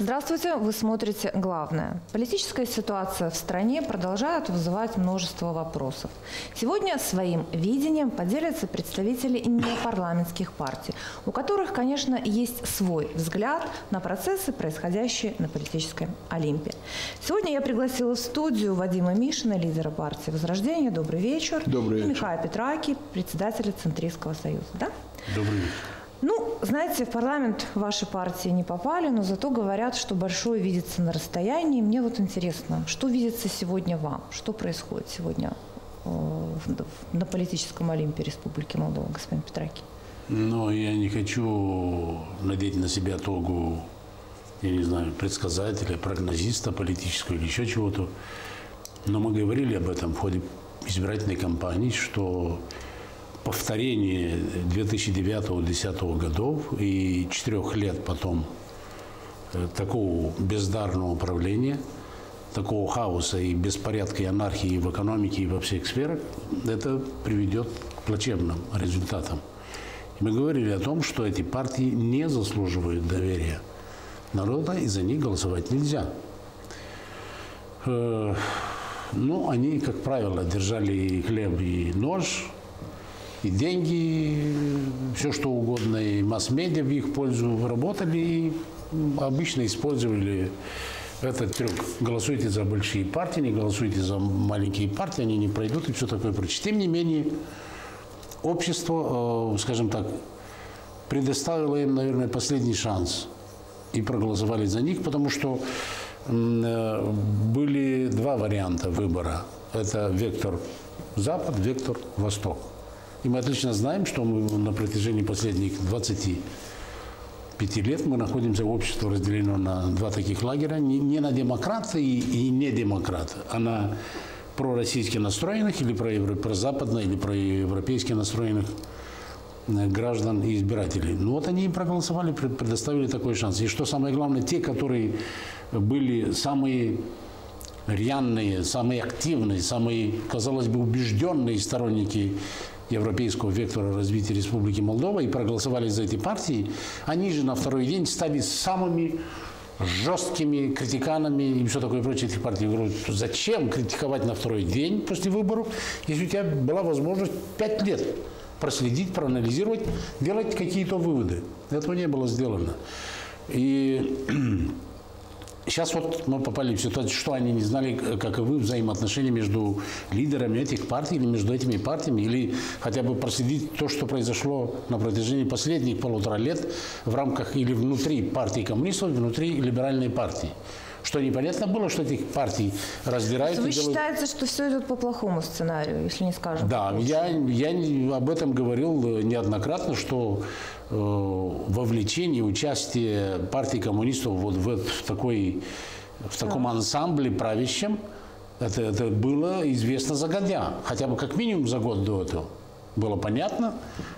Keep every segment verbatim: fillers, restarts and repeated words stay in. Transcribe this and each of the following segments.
Здравствуйте, вы смотрите «Главное». Политическая ситуация в стране продолжает вызывать множество вопросов. Сегодня своим видением поделятся представители непарламентских партий, у которых, конечно, есть свой взгляд на процессы, происходящие на политическом Олимпе. Сегодня я пригласила в студию Вадима Мишина, лидера партии «Возрождение». Добрый вечер. Добрый вечер. И Михаила Петраки, председателя Центристского союза. Да? Добрый вечер. Ну, знаете, в парламент ваши партии не попали, но зато говорят, что большое видится на расстоянии. Мне вот интересно, что видится сегодня вам? Что происходит сегодня э, на политическом Олимпе Республики Молдова, господин Петраки? Но я не хочу надеть на себя тогу, я не знаю, предсказателя, прогнозиста политического или еще чего-то. Но мы говорили об этом в ходе избирательной кампании, что повторение две тысячи девятого — две тысячи десятого годов и четырех лет потом такого бездарного управления, такого хаоса и беспорядка и анархии в экономике и во всех сферах, это приведет к плачевным результатам. И мы говорили о том, что эти партии не заслуживают доверия народа, и за них голосовать нельзя. Ну, они, как правило, держали и хлеб, и нож, и деньги, все что угодно, и масс-медиа в их пользу работали, и обычно использовали этот трюк. Голосуйте за большие партии, не голосуйте за маленькие партии, они не пройдут, и все такое прочее. Тем не менее, общество, скажем так, предоставило им, наверное, последний шанс, и проголосовали за них, потому что были два варианта выбора. Это вектор Запад, вектор Восток. И мы отлично знаем, что мы на протяжении последних двадцати пяти лет мы находимся в обществе, разделено на два таких лагеря. Не, не на демократы и, и не демократы, а на пророссийски настроенных или про, про западно, или проевропейски настроенных граждан и избирателей. Ну вот они и проголосовали, предоставили такой шанс. И что самое главное, те, которые были самые рьяные, самые активные, самые, казалось бы, убежденные сторонники европейского вектора развития Республики Молдова и проголосовали за эти партии, они же на второй день стали самыми жесткими критиканами и все такое прочее этих партий. Говорят, зачем критиковать на второй день после выборов, если у тебя была возможность пять лет проследить, проанализировать, делать какие-то выводы. Этого не было сделано. И сейчас вот мы попали в ситуацию, что они не знали, каковы взаимоотношения между лидерами этих партий, или между этими партиями, или хотя бы проследить то, что произошло на протяжении последних полутора лет в рамках или внутри партии коммунистов, внутри либеральной партии. Что непонятно было, что этих партий раздирают. Вы и делают... считаете, что все идет по плохому сценарию, если не скажем? Да, я, я об этом говорил неоднократно, что э, вовлечение, участие партии коммунистов вот в, в, такой, в таком ансамбле правящем, это, это было известно загодя, хотя бы как минимум за год до этого. Было понятно,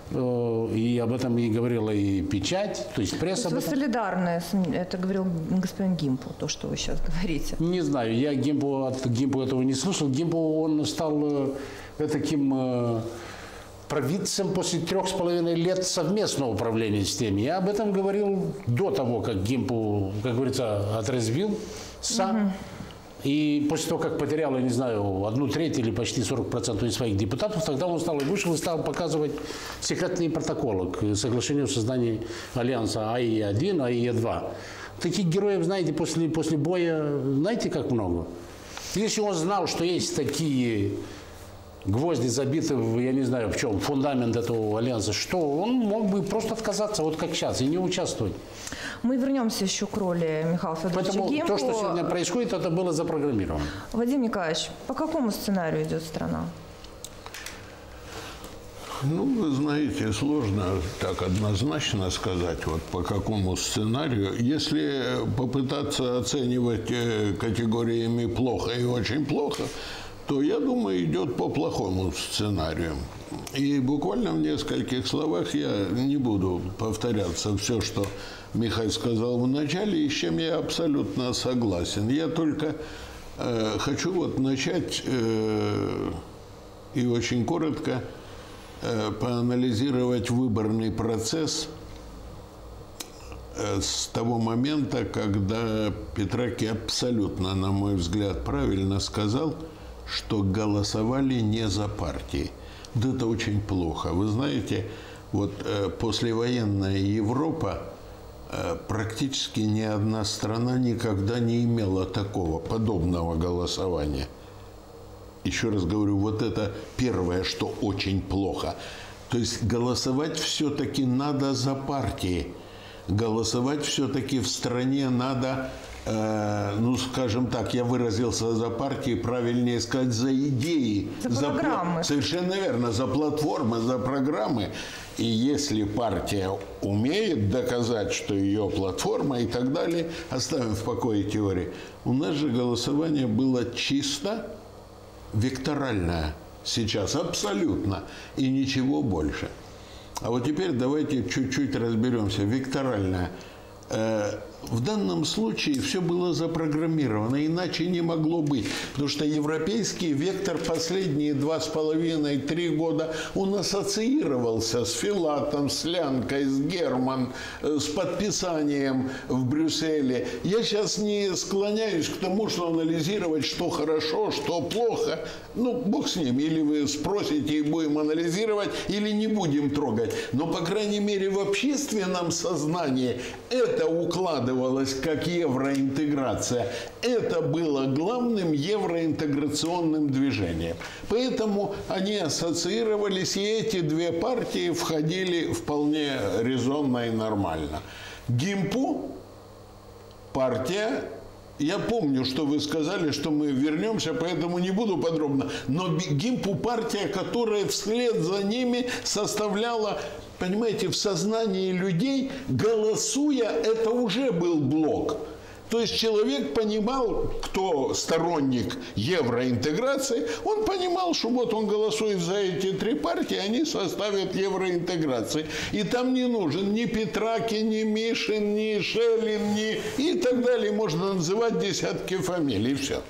и об этом и говорила и печать, то есть пресса. То есть вы солидарны, это говорил господин Гимпу, то, что вы сейчас говорите? Не знаю, я Гимпу, от Гимпу этого не слышал. Гимпу, он стал таким провидцем после трех с половиной лет совместного управления с теми. Я об этом говорил до того, как Гимпу, как говорится, отрезвился. Угу. И после того, как потерял, я не знаю, одну треть или почти сорок процентов своих депутатов, тогда он стал и вышел и стал показывать секретные протоколы к соглашению о создании альянса А И Е один, А И Е два. Таких героев, знаете, после, после боя, знаете, как много? Если он знал, что есть такие гвозди забиты, в, я не знаю, в чем, фундамент этого альянса, что он мог бы просто отказаться, вот как сейчас, и не участвовать. Мы вернемся еще к роли Михаила Федоровича Поэтому Гимпу. То, что сегодня происходит, это было запрограммировано. Вадим Николаевич, по какому сценарию идет страна? Ну, вы знаете, сложно так однозначно сказать, вот по какому сценарию. Если попытаться оценивать категориями плохо и очень плохо, то, я думаю, идет по плохому сценарию. И буквально в нескольких словах я не буду повторяться все, что Михаил сказал в начале, и с чем я абсолютно согласен. Я только э, хочу вот начать э, и очень коротко э, поанализировать выборный процесс с того момента, когда Петраки абсолютно, на мой взгляд, правильно сказал, что голосовали не за партии. Вот это очень плохо. Вы знаете, вот послевоенная Европа, практически ни одна страна никогда не имела такого, подобного голосования. Еще раз говорю, вот это первое, что очень плохо. То есть голосовать все-таки надо за партии. Голосовать все-таки в стране надо, э, ну, скажем так, я выразился за партии, правильнее сказать, за идеи. За, за программы. Совершенно верно, за платформы, за программы. И если партия умеет доказать, что ее платформа и так далее, оставим в покое теории. У нас же голосование было чисто векторальное сейчас, абсолютно, и ничего больше. А вот теперь давайте чуть-чуть разберемся. Векторальное. В данном случае все было запрограммировано, иначе не могло быть. Потому что европейский вектор последние два с половиной - три года, он ассоциировался с Филатом, с Лянкой, с Герман, с подписанием в Брюсселе. Я сейчас не склоняюсь к тому, что анализировать, что хорошо, что плохо. Ну, бог с ним. Или вы спросите и будем анализировать, или не будем трогать. Но, по крайней мере, в общественном сознании это укладывается как евроинтеграция. Это было главным евроинтеграционным движением. Поэтому они ассоциировались, и эти две партии входили вполне резонно и нормально. ГИМПУ партия, я помню, что вы сказали, что мы вернемся, поэтому не буду подробно, но ГИМПУ партия, которая вслед за ними составляла, понимаете, в сознании людей, голосуя, это уже был блок. То есть человек понимал, кто сторонник евроинтеграции, он понимал, что вот он голосует за эти три партии, они составят евроинтеграции. И там не нужен ни Петраки, ни Мишин, ни Шелин, ни и так далее. Можно называть десятки фамилий, и все.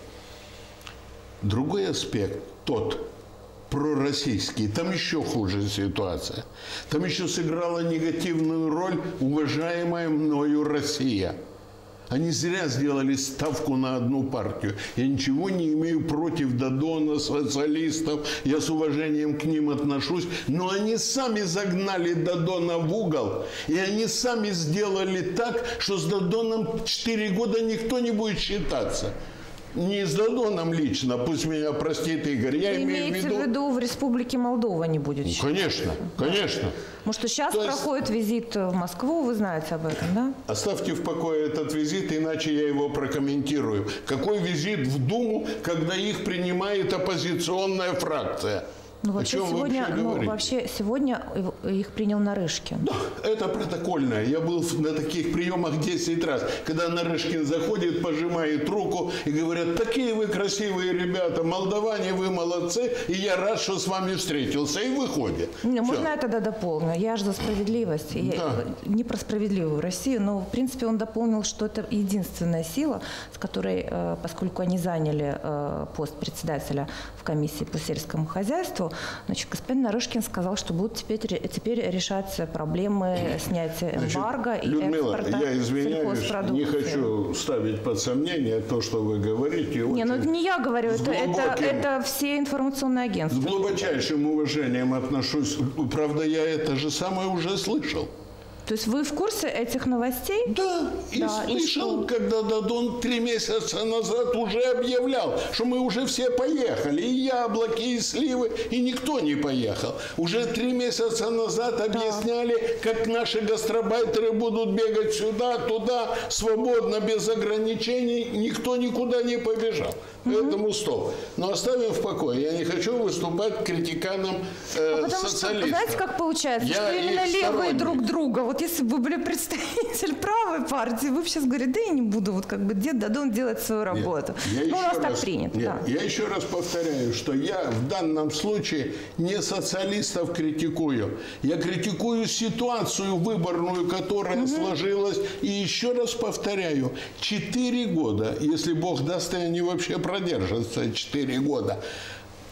Другой аспект, тот пророссийский, там еще хуже ситуация. Там еще сыграла негативную роль уважаемая мною Россия. Они зря сделали ставку на одну партию. Я ничего не имею против Додона, социалистов. Я с уважением к ним отношусь. Но они сами загнали Додона в угол. И они сами сделали так, что с Додоном четыре года никто не будет считаться. Не с Додоном лично, пусть меня простит Игорь. Я имею в виду... в виду в Республике Молдова не будет считаться? Конечно, конечно. Потому что сейчас То есть... проходит визит в Москву, вы знаете об этом, да? Оставьте в покое этот визит, иначе я его прокомментирую. Какой визит в Думу, когда их принимает оппозиционная фракция? Ну, вообще, сегодня, ну, вообще сегодня их принял Нарышкин. Да, это протокольное. Я был на таких приемах десять раз. Когда Нарышкин заходит, пожимает руку и говорят: такие вы красивые ребята, молдаване, вы молодцы, и я рад, что с вами встретился. И выходит. Не, можно я тогда дополню? Я же за справедливость. Да. Я не про справедливую Россию, но, в принципе, он дополнил, что это единственная сила, с которой, поскольку они заняли пост председателя в комиссии по сельскому хозяйству, значит, господин Нарышкин сказал, что будут теперь, теперь решаться проблемы снятия эмбарго, значит, и Людмила, экспорта я извиняюсь, не хочу ставить под сомнение то, что вы говорите. Не, ну это не я говорю, это, глубоким, это, это все информационные агентства. С глубочайшим уважением отношусь. Правда, я это же самое уже слышал. То есть вы в курсе этих новостей? Да, и да, слышал, и когда Додон три месяца назад уже объявлял, что мы уже все поехали, и яблоки, и сливы, и никто не поехал. Уже три месяца назад объясняли, да, как наши гастробайтеры будут бегать сюда, туда, свободно, без ограничений, никто никуда не побежал. Поэтому стоп. Но оставим в покое. Я не хочу выступать критиканом э, а социалистов. Что, знаете, как получается, я что именно левые друг друга. Вот если бы вы были представитель правой партии, вы бы сейчас говорили: да я не буду, вот как бы дед Додон делать свою работу. Нет, ну, у нас раз, так принято. Нет, да. Я еще раз повторяю, что я в данном случае не социалистов критикую. Я критикую ситуацию выборную, которая угу. сложилась. И еще раз повторяю, четыре года, если Бог даст, и они вообще продержатся четыре года.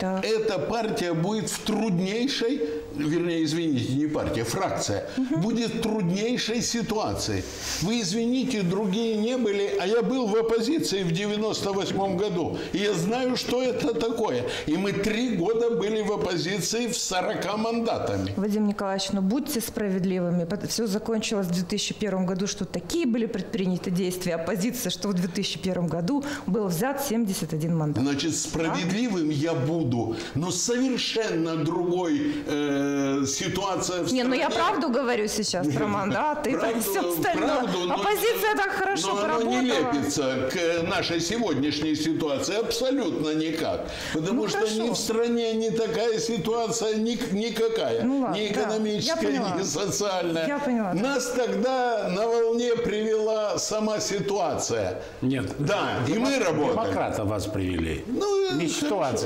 Так. Эта партия будет в труднейшей, вернее, извините, не партия, фракция, угу. будет в труднейшей ситуации. Вы извините, другие не были, а я был в оппозиции в девяносто восьмом году. И я знаю, что это такое. И мы три года были в оппозиции в сорока мандатами. Вадим Николаевич, ну будьте справедливыми. Все закончилось в две тысячи первом году, что такие были предприняты действия оппозиции, что в две тысячи первом году был взят семьдесят один мандат. Значит, справедливым а? я буду, но совершенно другой э, ситуация в стране. Не, ну я правду говорю сейчас про мандаты и все остальное. Оппозиция так хорошо поработала. Но оно не лепится к нашей сегодняшней ситуации абсолютно никак. Потому ну, что хорошо. ни в стране не такая ситуация ни, никакая. Ну, ладно, ни экономическая, да. ни социальная. Я поняла. Нас тогда на волне привела сама ситуация. Нет. Да, Демо- и мы работали. Демократы вас привели. Ну, не ситуация.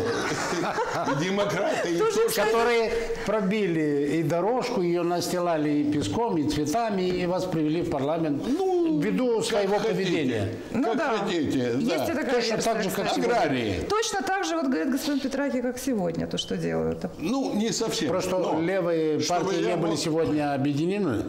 Демократы, которые пробили и дорожку, ее настилали и песком, и цветами, и вас привели в парламент ввиду своего поведения. Ну как да. хотите. Есть Да. и такая Точно так же, как аграрии. Точно так же, вот говорит господин Петраки, как сегодня, то, что делают. Ну, не совсем. Просто Но, левые партии не были мог... сегодня объединены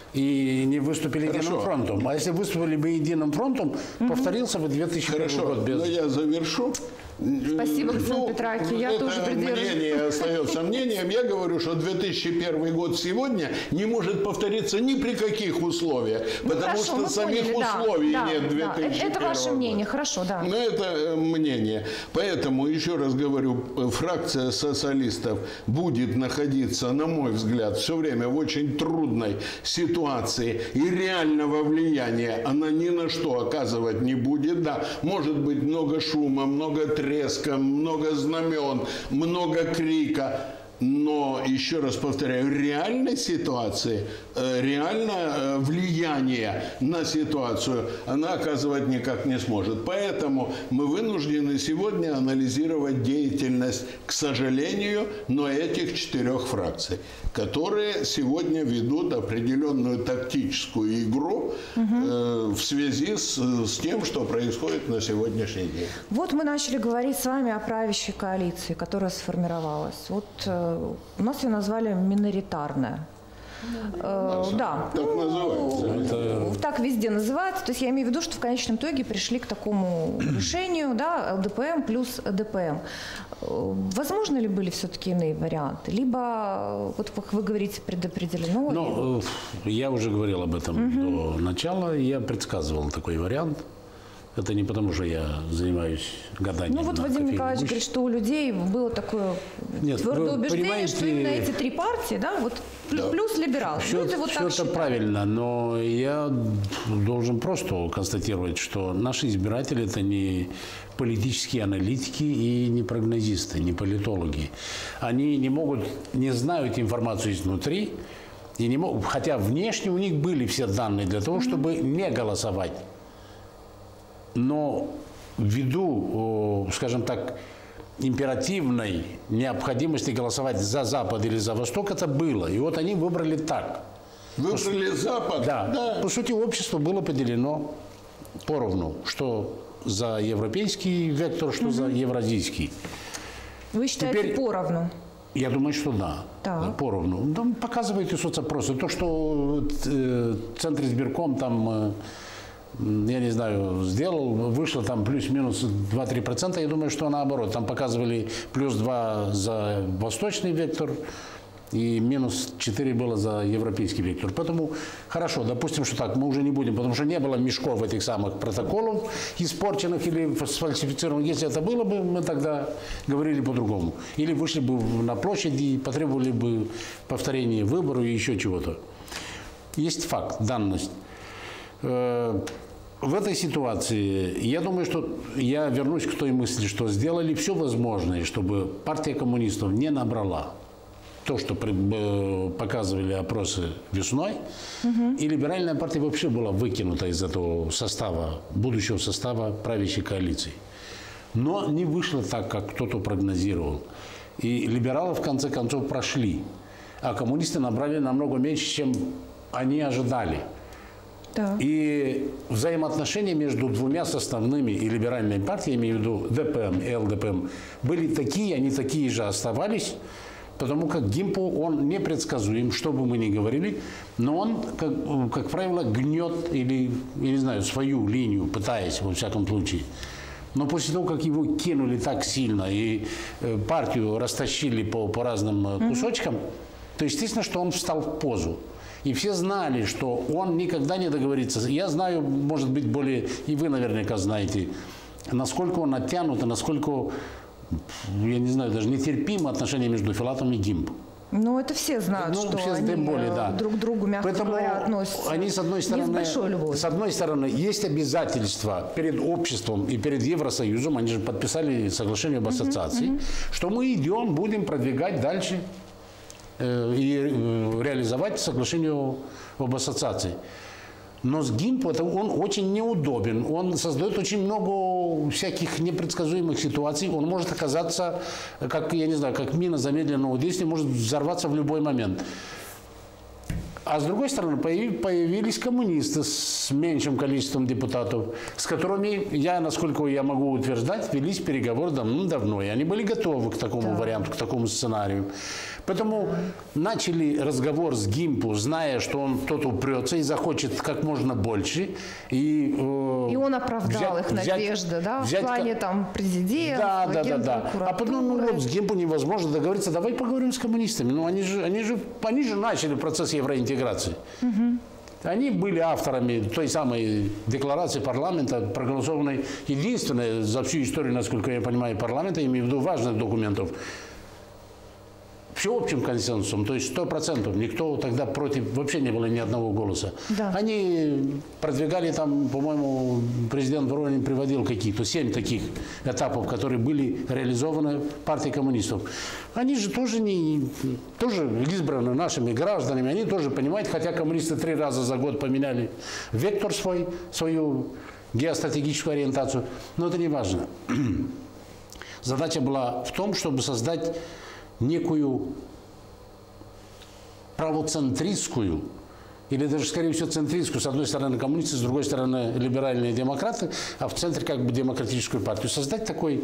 и не выступили Хорошо. единым фронтом. А если выступили бы единым фронтом, угу. повторился бы две тысячи первый Хорошо, год без... но я завершу. Спасибо, господин ну, Петраки. Я это тоже придерживаюсь. мнение остается мнением. Я говорю, что две тысячи первый год сегодня не может повториться ни при каких условиях, Ну, потому хорошо, что мы самих поняли, да, условий да, нет две тысячи первого Это ваше мнение, хорошо, да. Ну, это э, мнение. Поэтому, еще раз говорю, фракция социалистов будет находиться, на мой взгляд, все время в очень трудной ситуации. И реального влияния она ни на что оказывать не будет. Да, может быть много шума, много треска, много знамен, много крика. Но, еще раз повторяю, реальной ситуации, реальное влияние на ситуацию она оказывать никак не сможет. Поэтому мы вынуждены сегодня анализировать деятельность, к сожалению, но этих четырех фракций, которые сегодня ведут определенную тактическую игру угу. э, в связи с, с тем, что происходит на сегодняшний день. Вот мы начали говорить с вами о правящей коалиции, которая сформировалась. Вот э, у нас ее назвали миноритарная. Э, да, так ну, называется. Это... Так везде называется. То есть я имею в виду, что в конечном итоге пришли к такому решению, да, эл дэ пэ эм плюс дэ пэ эм. Возможно ли были все-таки иные варианты? Либо, вот как вы говорите, предопределено? Ну, я уже говорил об этом угу. до начала. Я предсказывал такой вариант. Это не потому, что я занимаюсь гаданием. Ну вот Вадим Николаевич говорит, что у людей было такое Нет, твердое убеждение, понимаете... что именно эти три партии, да, вот да. плюс либерал. Все, Люди вот все так это считают. правильно, но я должен просто констатировать, что наши избиратели – это не политические аналитики и не прогнозисты, не политологи. Они не могут, не знают информацию изнутри, и не могут, хотя внешне у них были все данные для того, чтобы не голосовать. Но ввиду, скажем так, императивной необходимости голосовать за Запад или за Восток, это было. И вот они выбрали так. Выбрали по, Запад? Да. да. По сути, общество было поделено поровну. Что за европейский вектор, что угу. за евразийский. Вы считаете Теперь, поровну? Я думаю, что да. да поровну. Там показывают и соцопросы. То, что э, Центр избирком там... Э, я не знаю, сделал, вышло там плюс-минус два-три процента, я думаю, что наоборот. Там показывали плюс два за восточный вектор и минус четыре было за европейский вектор. Поэтому хорошо, допустим, что так, мы уже не будем, потому что не было мешков этих самых протоколов испорченных или сфальсифицированных. Если это было бы, мы тогда говорили по-другому. Или вышли бы на площадь и потребовали бы повторения выборов и еще чего-то. Есть факт, данность. В этой ситуации, я думаю, что я вернусь к той мысли, что сделали все возможное, чтобы партия коммунистов не набрала то, что показывали опросы весной, угу. и либеральная партия вообще была выкинута из этого состава, будущего состава правящей коалиции. Но не вышло так, как кто-то прогнозировал. И либералы в конце концов прошли, а коммунисты набрали намного меньше, чем они ожидали. Да. И взаимоотношения между двумя составными и либеральными партиями, я имею в виду ДПМ и ЛДПМ, были такие, они такие же оставались, потому как Гимпу, он непредсказуем, что бы мы ни говорили, но он, как, как правило, гнет или, я не знаю, свою линию, пытаясь, во всяком случае. Но после того, как его кинули так сильно и партию растащили по, по разным кусочкам, mm-hmm. то естественно, что он встал в позу. И все знали, что он никогда не договорится. Я знаю, может быть, более, и вы наверняка знаете, насколько он оттянут, и насколько, я не знаю, даже нетерпимо отношения между Филатовым и Гимпом. Ну, это все знают, ну, что все, они более, да. друг к другу, мягко Поэтому говоря, относятся они, с одной стороны, не с большой любовью. С одной стороны, есть обязательства перед обществом и перед Евросоюзом, они же подписали соглашение об ассоциации, uh-huh, uh-huh. что мы идем, будем продвигать дальше э, и э, реализовать соглашение об ассоциации. Но с Гимпом он очень неудобен, он создает очень много всяких непредсказуемых ситуаций, он может оказаться, как, я не знаю, как мина замедленного действия, может взорваться в любой момент. А с другой стороны, появились коммунисты с меньшим количеством депутатов, с которыми я, насколько я могу утверждать, велись переговоры давно, и они были готовы к такому да. варианту, к такому сценарию. Поэтому начали разговор с Гимпу, зная, что он тот упрется и захочет как можно больше. И, э, и он оправдал взять, их надежды, взять, да, взять, в плане там президента, да, да, да, да. А потом ну, вот, с Гимпу невозможно договориться. Давай поговорим с коммунистами. Ну, они же, они же, они же начали процесс евроинтеграции. Угу. Они были авторами той самой декларации парламента, проголосованной единственной за всю историю, насколько я понимаю, парламента, имею в виду важных документов, всеобщим консенсусом, то есть сто процентов. Никто тогда против, вообще не было ни одного голоса. Да. Они продвигали там, по-моему, президент Воронин приводил какие-то семь таких этапов, которые были реализованы партией коммунистов. Они же тоже, не, тоже избраны нашими гражданами, они тоже понимают, хотя коммунисты три раза за год поменяли вектор свой, свою геостратегическую ориентацию, но это не важно. Задача была в том, чтобы создать некую правоцентристскую, или даже, скорее всего, центристскую, с одной стороны коммунисты, с другой стороны либеральные демократы, а в центре как бы демократическую партию. Создать такой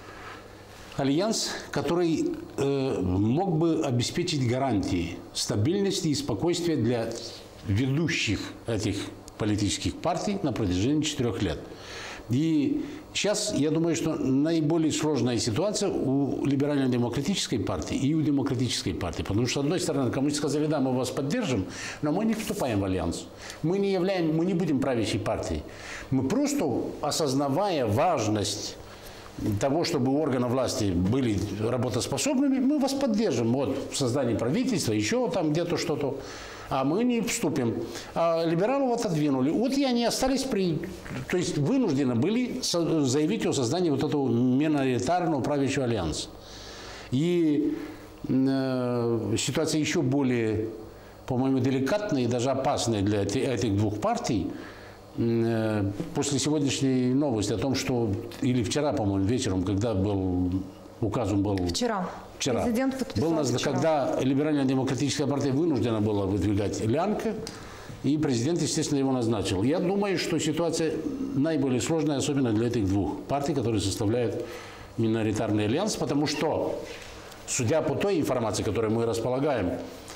альянс, который э, мог бы обеспечить гарантии стабильности и спокойствия для ведущих этих политических партий на протяжении четырех лет. И сейчас, я думаю, что наиболее сложная ситуация у либерально-демократической партии и у демократической партии. Потому что, с одной стороны, коммунисты сказали, да, мы вас поддержим, но мы не вступаем в альянс. Мы не, являем, мы не будем правящей партией. Мы просто, осознавая важность того, чтобы органы власти были работоспособными, мы вас поддержим вот, в создании правительства, еще там где-то что-то. А мы не вступим. А либералов отодвинули. Вот и они остались при... То есть вынуждены были заявить о создании вот этого миноритарного правящего альянса. И э, ситуация еще более, по-моему, деликатная и даже опасная для этих двух партий. Э, после сегодняшней новости о том, что... Или вчера, по-моему, вечером, когда был... Указом был... Вчера. Вчера. Президент подписал был, вчера. Когда либерально-демократическая партия вынуждена была выдвигать Лянка, и президент, естественно, его назначил. Я думаю, что ситуация наиболее сложная, особенно для этих двух партий, которые составляют миноритарный альянс, потому что, судя по той информации, которой мы располагаем,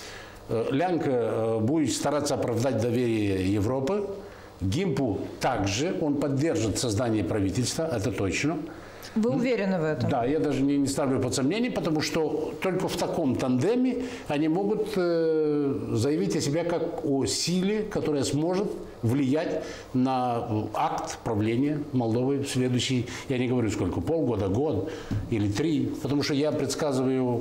Лянка будет стараться оправдать доверие Европы, Гимпу также, он поддержит создание правительства, это точно. Вы уверены в этом? Да, я даже не, не ставлю под сомнение, потому что только в таком тандеме они могут э, заявить о себе как о силе, которая сможет влиять на акт правления Молдовы в следующий, я не говорю сколько, полгода, год или три, потому что я предсказываю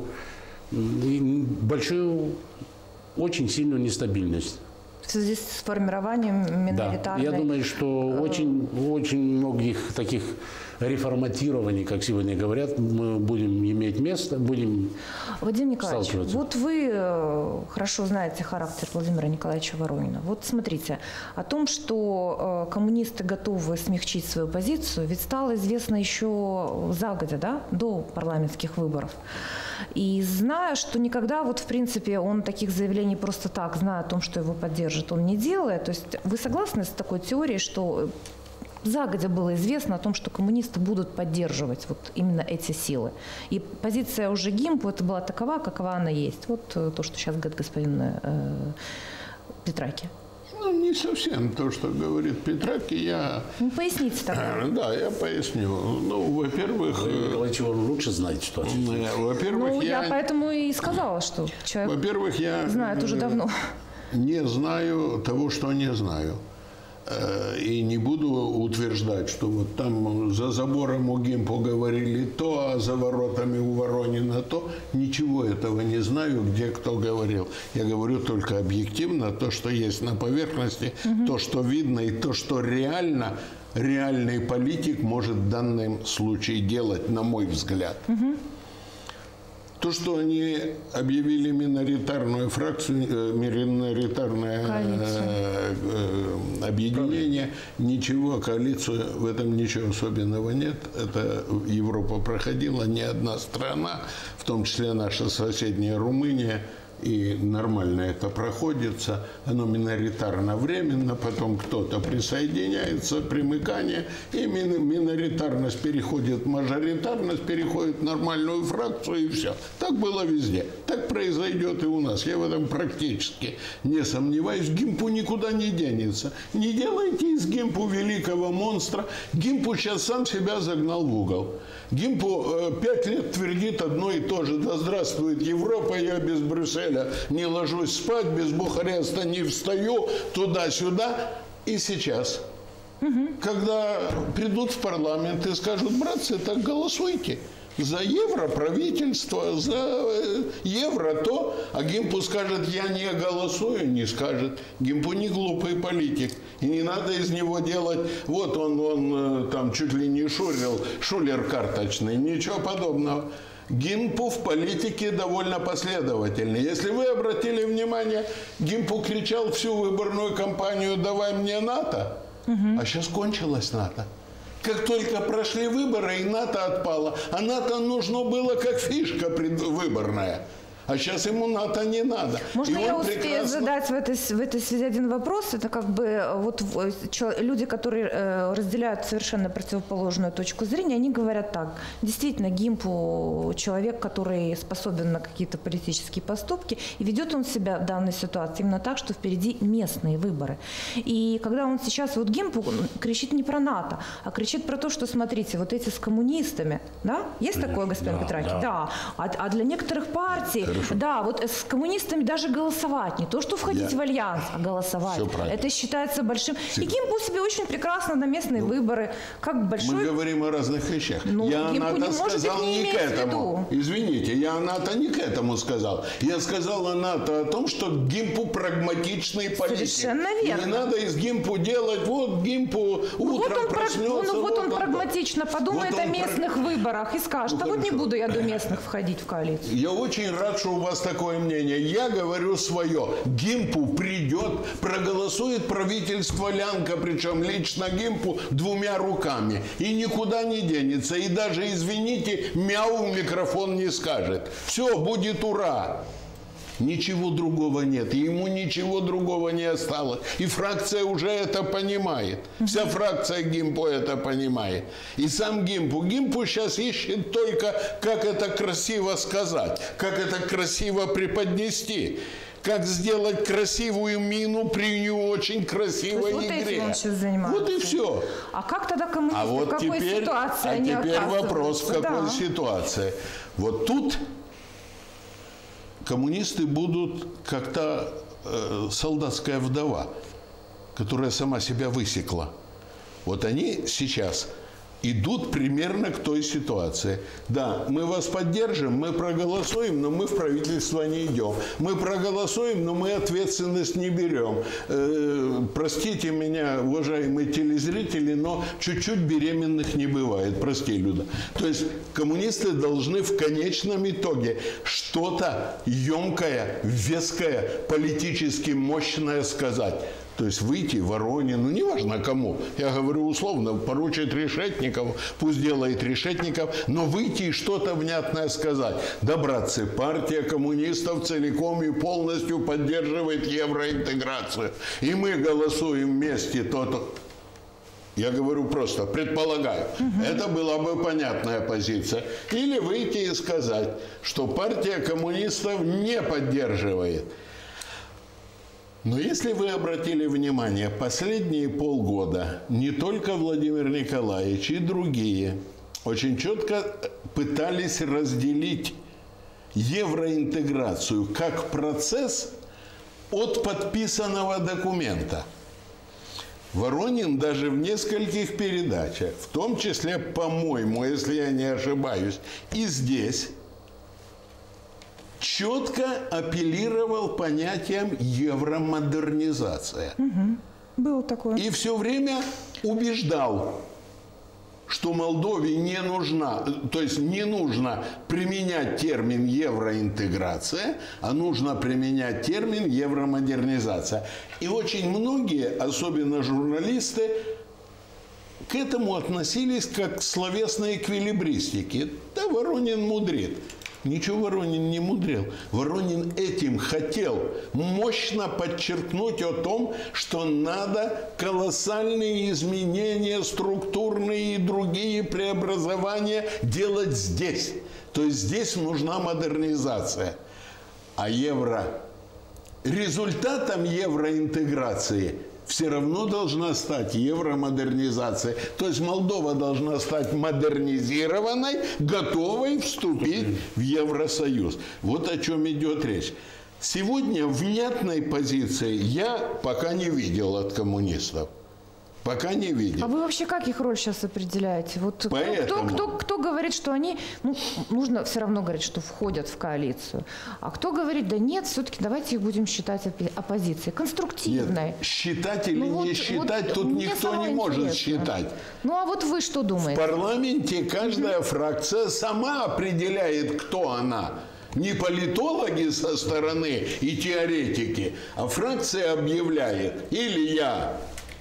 большую, очень сильную нестабильность. В связи с формированием миноритарной... Да, я думаю, что очень, очень многих таких реформатирований, как сегодня говорят, мы будем иметь место, будем Вадим Николаевич, вот вы хорошо знаете характер Владимира Николаевича Воронина. Вот смотрите, о том, что коммунисты готовы смягчить свою позицию, ведь стало известно еще загодя, да, до парламентских выборов. И зная, что никогда, вот в принципе, он таких заявлений просто так, зная о том, что его поддержит, он не делает. То есть вы согласны с такой теорией, что загодя было известно о том, что коммунисты будут поддерживать вот именно эти силы? И позиция уже ГИМПу это была такова, какова она есть. Вот то, что сейчас говорит господин э, Петраки. Ну, не совсем то, что говорит Петраки, я... Ну, поясните тогда. Да, я поясню. Ну, во-первых... Вы лучше знаете, что Во-первых, ну, я... я... поэтому и сказала, что человек Во-первых, я... знает уже давно. Не знаю того, что не знаю. И не буду утверждать, что вот там за забором у ГИМПу говорили то, а за воротами у Воронина то. Ничего этого не знаю, где кто говорил. Я говорю только объективно, то, что есть на поверхности, угу. то, что видно и то, что реально, реальный политик может в данном случае делать, на мой взгляд. Угу. То, что они объявили миноритарную фракцию, миноритарное э, э, объединение, ничего, коалицию, в этом ничего особенного нет. Это Европа проходила, ни одна страна, в том числе наша соседняя Румыния, и нормально это проходится. Оно миноритарно временно, потом кто-то присоединяется, примыкание, и миноритарность переходит в мажоритарность, переходит в нормальную фракцию, и все. Так было везде. Так произойдет и у нас. Я в этом практически не сомневаюсь. ГИМПу никуда не денется. Не делайте из ГИМПу великого монстра. ГИМПу сейчас сам себя загнал в угол. ГИМПу э, пять лет твердит одно и то же. Да здравствует Европа, я без Брюсселя не ложусь спать, без Бухареста не встаю, туда-сюда. И сейчас, угу. когда придут в парламент и скажут: братцы, так голосуйте. За евро правительство, за евро то, а ГИМПу скажет: я не голосую, не скажет. ГИМПу не глупый политик. И не надо из него делать, вот он, он там чуть ли не шулер, шулер карточный, ничего подобного. ГИМПу в политике довольно последовательный. Если вы обратили внимание, ГИМПу кричал всю выборную кампанию: давай мне НАТО, угу. а сейчас кончилось НАТО. Как только прошли выборы, и НАТО отпало. А НАТО нужно было как фишка предвыборная. А сейчас ему НАТО не надо. Можно я успею прекрасно... задать в этой, в этой связи один вопрос? Это как бы вот люди, которые э, разделяют совершенно противоположную точку зрения, они говорят так: действительно, ГИМПу человек, который способен на какие-то политические поступки, и ведет он себя в данной ситуации именно так, что впереди местные выборы. И когда он сейчас, вот ГИМПу кричит не про НАТО, а кричит про то, что, смотрите, вот эти с коммунистами, да? Есть Конечно, такое, господин да, Петраки? Да. да. А, а для некоторых партий Хорошо. Да, вот с коммунистами даже голосовать, не то, что входить Я... в альянс, а голосовать. Это считается большим. Все. И ГИМПу себе очень прекрасно на местные ну, выборы, как большой... Мы говорим о разных вещах. Ну, я ГИМПу НАТО не сказал не не к этому. Извините, я НАТО не к этому сказал. Я сказал о НАТО о том, что ГИМПу прагматичный политик. Совершенно верно. И не надо из ГИМПу делать, вот ГИМПу ну, утром вот проснется. Ну, ну вот, вот он он прагматично подумает вот о местных про... выборах и скажет: ну, а вот не буду я до местных входить в коалицию. Я очень рад, что у вас такое мнение. Я говорю свое. ГИМПу придет, проголосует правительство Лянка, причем лично ГИМПу двумя руками. И никуда не денется. И даже, извините, мяу в микрофон не скажет. Все, будет ура. Ничего другого нет. Ему ничего другого не осталось. И фракция уже это понимает. Вся фракция ГИМПу это понимает. И сам ГИМПу. ГИМПу сейчас ищет только, как это красиво сказать, как это красиво преподнести. Как сделать красивую мину при не очень красивой вот игре. Он сейчас занимается. Вот и все. А как тогда коммунисты, а вот в какой теперь, ситуации а они теперь вопрос, в какой да. ситуации. Вот тут коммунисты будут как та э, солдатская вдова, которая сама себя высекла. Вот они сейчас идут примерно к той ситуации. Да, мы вас поддержим, мы проголосуем, но мы в правительство не идем. Мы проголосуем, но мы ответственность не берем. Э, простите меня, уважаемые телезрители, но чуть-чуть беременных не бывает. Прости, Люда. То есть коммунисты должны в конечном итоге что-то емкое, веское, политически мощное сказать. То есть выйти Воронину, неважно кому, я говорю условно, поручить Решетникову, пусть делает Решетников, но выйти и что-то внятное сказать. Да, братцы, партия коммунистов целиком и полностью поддерживает евроинтеграцию. И мы голосуем вместе то-то. Я говорю просто, предполагаю, угу. это была бы понятная позиция. Или выйти и сказать, что партия коммунистов не поддерживает. Но если вы обратили внимание, последние полгода не только Владимир Николаевич и другие очень четко пытались разделить евроинтеграцию как процесс от подписанного документа. Воронин даже в нескольких передачах, в том числе, по-моему, если я не ошибаюсь, и здесь, четко апеллировал понятием евромодернизация. Угу. Было такое. И все время убеждал, что Молдове не нужна, то есть не нужно применять термин евроинтеграция, а нужно применять термин евромодернизация. И очень многие, особенно журналисты, к этому относились как к словесной эквилибристике. Да, Воронин мудрит. Ничего Воронин не мудрил. Воронин этим хотел мощно подчеркнуть о том, что надо колоссальные изменения, структурные и другие преобразования делать здесь. То есть здесь нужна модернизация. А евро... результатом евроинтеграции все равно должна стать евромодернизация. То есть Молдова должна стать модернизированной, готовой вступить в Евросоюз. Вот о чем идет речь. Сегодня внятной позиции я пока не видел от коммунистов. Пока не видел. А вы вообще как их роль сейчас определяете? Вот Поэтому... кто, кто, кто говорит, что они, ну, нужно все равно говорить, что входят в коалицию. А кто говорит, да нет, все-таки давайте их будем считать оппозицией, конструктивной. Нет, считать или ну, не вот, считать, вот, тут никто не может интересно. считать. Ну а вот вы что думаете? В парламенте каждая угу. фракция сама определяет, кто она. Не политологи со стороны и теоретики, а фракция объявляет, или я...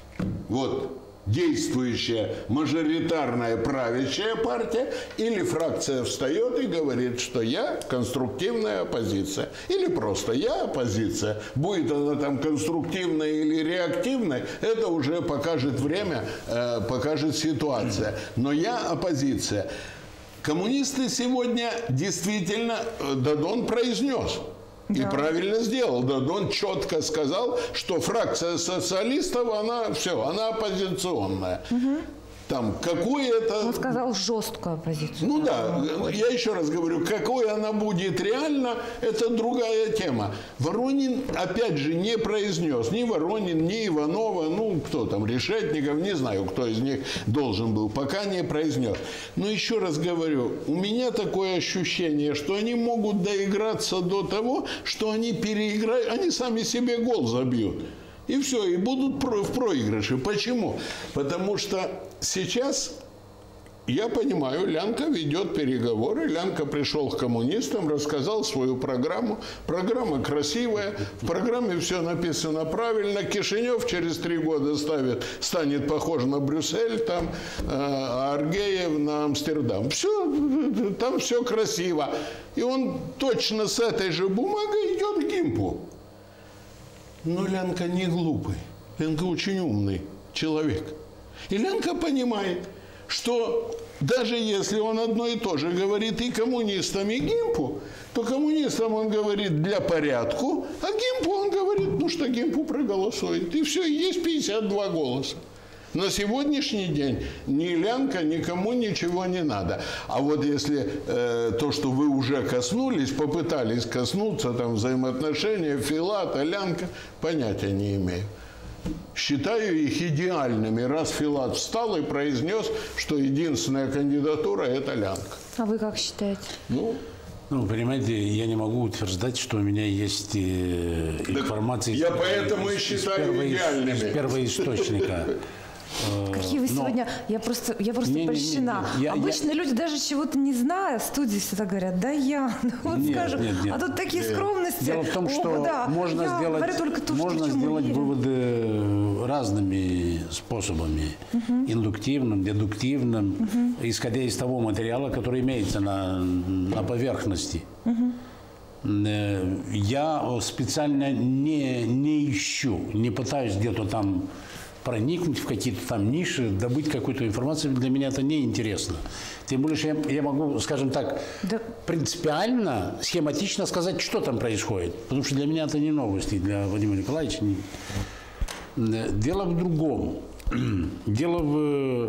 Вот действующая мажоритарная правящая партия, или фракция встает и говорит, что я конструктивная оппозиция. Или просто я оппозиция. Будет она там конструктивная или реактивная, это уже покажет время, э, покажет ситуация. Но я оппозиция. Коммунисты сегодня действительно, Дадон произнес. И да. правильно сделал. Дадон четко сказал, что фракция социалистов, она все, она оппозиционная. Угу. Там, какой это... Он сказал жесткую оппозицию. Ну да, я еще раз говорю, какой она будет реально, это другая тема. Воронин, опять же, не произнес, ни Воронин, ни Иванова, ну, кто там, Решетников, не знаю, кто из них должен был, пока не произнес. Но еще раз говорю, у меня такое ощущение, что они могут доиграться до того, что они переиграют, они сами себе гол забьют. И все, и будут в проигрыше. Почему? Потому что сейчас, я понимаю, Лянка ведет переговоры. Лянка пришел к коммунистам, рассказал свою программу. Программа красивая, в программе все написано правильно. Кишинев через три года ставит, станет похож на Брюссель, там, а Аргеев на Амстердам. Все, там все красиво. И он точно с этой же бумагой идет к Гимпу. Но Лянка не глупый. Лянка очень умный человек. И Лянка понимает, что даже если он одно и то же говорит и коммунистам, и Гимпу, то коммунистам он говорит для порядку, а Гимпу он говорит, ну что Гимпу проголосует. И все, есть пятьдесят два голоса. На сегодняшний день ни Лянка, никому ничего не надо. А вот если э, то, что вы уже коснулись, попытались коснуться, там, взаимоотношения Филата, Лянка, понятия не имею. Считаю их идеальными, раз Филат встал и произнес, что единственная кандидатура – это Лянка. А вы как считаете? Ну, Ну, понимаете, я не могу утверждать, что у меня есть информация я из, поэтому из, и считаю из, идеальными. из первоисточника. Какие вы но... сегодня... Я просто, я просто не, польщена. Не, не, не. Я, Обычно я... люди, даже чего-то не зная, в студии всегда говорят, да я, вот нет, скажу, нет, нет. а тут такие скромности. Дело в том, что О, да, можно сделать, то, можно сделать выводы разными способами. Угу. Индуктивным, дедуктивным, угу. исходя из того материала, который имеется на, на поверхности. Угу. Я специально не, не ищу, не пытаюсь где-то там проникнуть в какие-то там ниши, добыть какую-то информацию. Для меня это неинтересно. Тем более, что я, я могу, скажем так, да. принципиально, схематично сказать, что там происходит. Потому что для меня это не новости, для Владимира Николаевича. Не... Дело в другом. Дело в...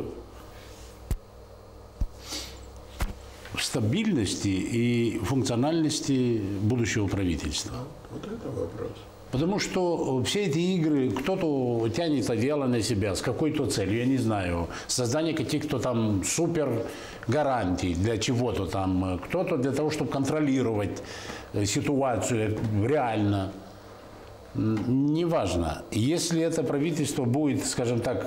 в стабильности и функциональности будущего правительства. Вот это вопрос. Потому что все эти игры, кто-то тянет это дело на себя с какой-то целью, я не знаю, создание каких-то там супер гарантий для чего-то там, кто-то для того, чтобы контролировать ситуацию реально. Неважно. Если это правительство будет, скажем так,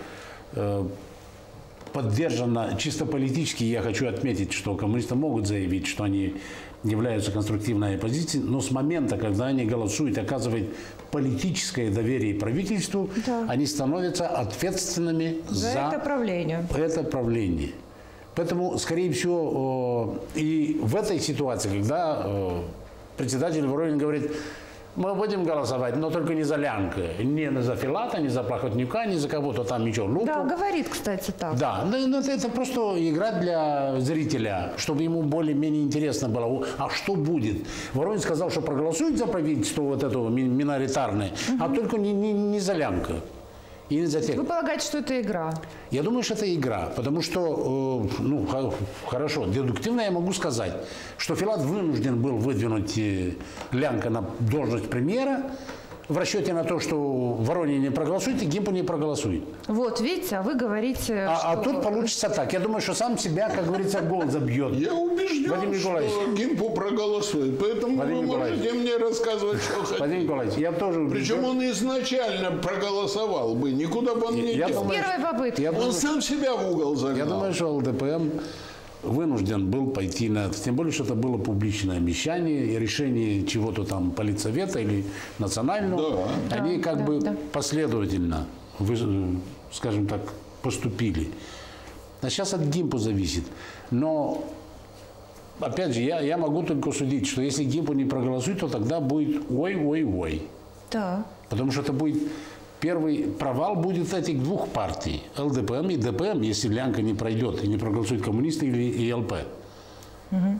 поддержано чисто политически, я хочу отметить, что коммунисты могут заявить, что они являются конструктивной оппозицией, но с момента, когда они голосуют, оказывают политическое доверие правительству, да. они становятся ответственными за, за это правление. это правление. Поэтому, скорее всего, и в этой ситуации, когда председатель Воронин говорит, мы будем голосовать, но только не за Лянка, не за Филата, не за Плохотнюка, не за кого-то там ничего. Лупу. Да, говорит, кстати, так. Да, но это, это просто игра для зрителя, чтобы ему более-менее интересно было. А что будет? Воронин сказал, что проголосует за правительство вот этого миноритарное, угу. а только не, не, не за Лянка. И не за тех. Вы полагаете, что это игра? Я думаю, что это игра, потому что, э, ну, хорошо, дедуктивно я могу сказать, что Филат вынужден был выдвинуть э, Лянка на должность премьера в расчете на то, что Воронин не проголосует и Гимпу не проголосует. Вот, видите, а вы говорите, а, что... А тут получится так. Я думаю, что сам себя, как говорится, гол забьет. Я убежден, что Гимпу проголосует. Поэтому Владимир вы можете мне рассказывать, что хотите. Владимир Николаевич, я тоже убежден. Причем он изначально проголосовал бы. Никуда бы он не делал. С первой попытки. Он думаю, сам себя в угол загнал. Я думаю, что ЛДПМ вынужден был пойти на... Тем более, что это было публичное обещание и решение чего-то там политсовета или национального. Да. Они да, как да, бы да. последовательно, скажем так, поступили. А сейчас от Гимпу зависит. Но, опять же, я, я могу только судить, что если Гимпу не проголосует, то тогда будет ой-ой-ой. Да. Потому что это будет... Первый провал будет этих двух партий, ЛДПМ и ДПМ, если Лянка не пройдет и не проголосуют коммунисты или и ЛП. Угу.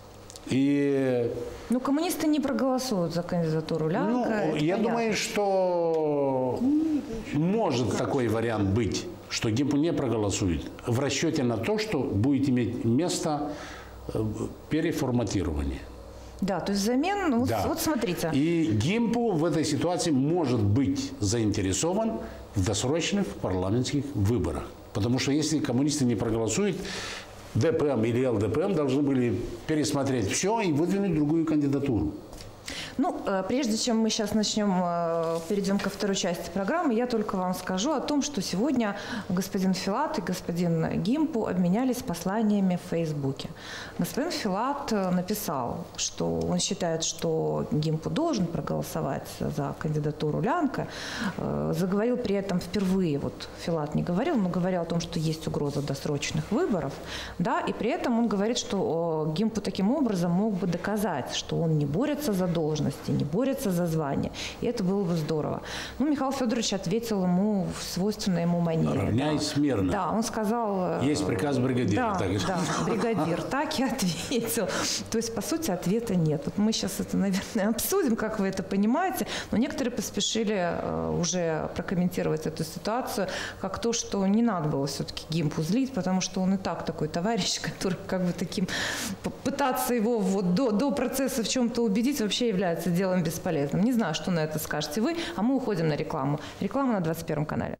И... Ну, коммунисты не проголосуют за кандидатуру Лянка. Ну, я понятно. думаю, что может такой вариант быть, что Гимпу не проголосует в расчете на то, что будет иметь место переформатирование. Да, то есть взамен, ну, да. вот смотрите. И Гимпу в этой ситуации может быть заинтересован в досрочных парламентских выборах. Потому что если коммунисты не проголосуют, ДПМ или ЛДПМ должны были пересмотреть все и выдвинуть другую кандидатуру. Ну, прежде чем мы сейчас начнем, перейдем ко второй части программы, я только вам скажу о том, что сегодня господин Филат и господин Гимпу обменялись посланиями в Фейсбуке. Господин Филат написал, что он считает, что Гимпу должен проголосовать за кандидатуру Лянка. Заговорил при этом впервые, вот Филат не говорил, но говорил о том, что есть угроза досрочных выборов, да, и при этом он говорит, что Гимпу таким образом мог бы доказать, что он не борется за должность, не борется за звание. И это было бы здорово. Ну, Михаил Федорович ответил ему в свойственной ему манере. Равняй смирно. Да, он сказал... Есть приказ бригадира. Да, так. да, бригадир так и ответил. То есть, по сути, ответа нет. Вот мы сейчас это, наверное, обсудим, как вы это понимаете, но некоторые поспешили уже прокомментировать эту ситуацию как то, что не надо было все-таки Гимпу злить, потому что он и так такой товарищ, который как бы таким... Пытаться его вот до, до процесса в чем-то убедить вообще является делом бесполезным. Не знаю, что на это скажете вы, а мы уходим на рекламу. Реклама на двадцать первом канале.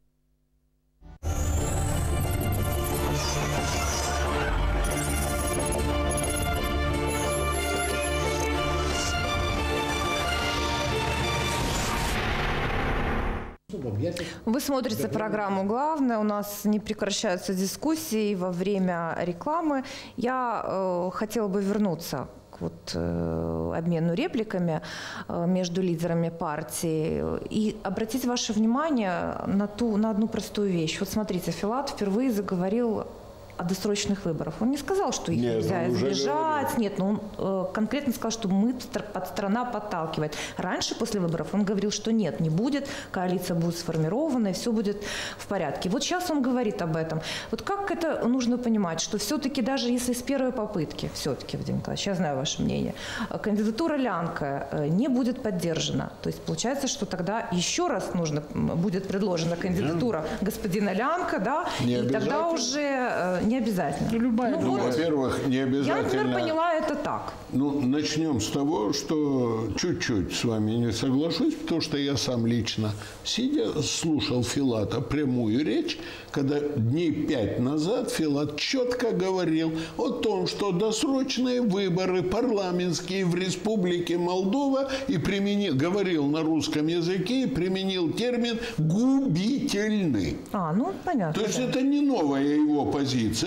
Вы смотрите программу «Главное». У нас не прекращаются дискуссии во время рекламы. Я э, хотела бы вернуться к вот, э, обмену репликами э, между лидерами партии и обратить ваше внимание на, ту, на одну простую вещь. Вот смотрите, Филатов впервые заговорил о досрочных выборах. Он не сказал, что их Нет, нельзя избежать. Говорил. Нет, но он э, конкретно сказал, что мы под страна подталкивает. Раньше, после выборов, он говорил, что нет, не будет, коалиция будет сформирована, и все будет в порядке. Вот сейчас он говорит об этом. Вот как это нужно понимать, что все-таки даже если с первой попытки, все-таки, Владимир Николаевич, я знаю ваше мнение, кандидатура Лянка не будет поддержана, то есть получается, что тогда еще раз нужно, будет предложена кандидатура господина Лянка, да, и тогда уже не обязательно. Любая. Ну, вот, во-первых, не обязательно. я, например, поняла это так. Ну, начнем с того, что чуть-чуть с вами не соглашусь, потому что я сам лично, сидя, слушал Филата прямую речь, когда дней пять назад Филат четко говорил о том, что досрочные выборы парламентские в Республике Молдова, и применил, говорил на русском языке и применил термин «губительный». А, ну, понятно. То есть да. это не новая его позиция.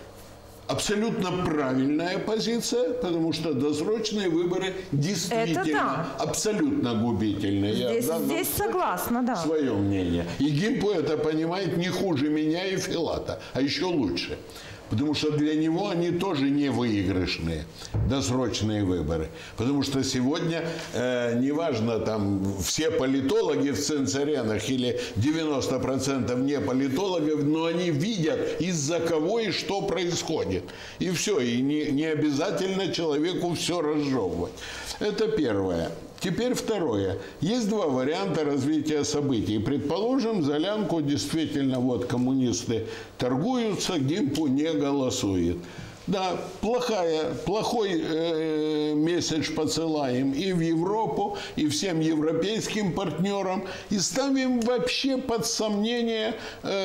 Абсолютно правильная позиция, потому что досрочные выборы действительно да. абсолютно губительные. Здесь, Я здесь согласна, да. Свое мнение. И Гимпу это понимает не хуже меня и Филата, а еще лучше. Потому что для него они тоже не выигрышные, досрочные выборы. Потому что сегодня, э, неважно, там, все политологи в Ценцаренах или девяносто процентов не политологов, но они видят, из-за кого и что происходит. И все, и не, не обязательно человеку все разжевывать. Это первое. Теперь второе. Есть два варианта развития событий. Предположим, за Лянку действительно вот коммунисты торгуются, Гимпу не голосует. Да, плохая, плохой э, месседж посылаем и в Европу, и всем европейским партнерам, и ставим вообще под сомнение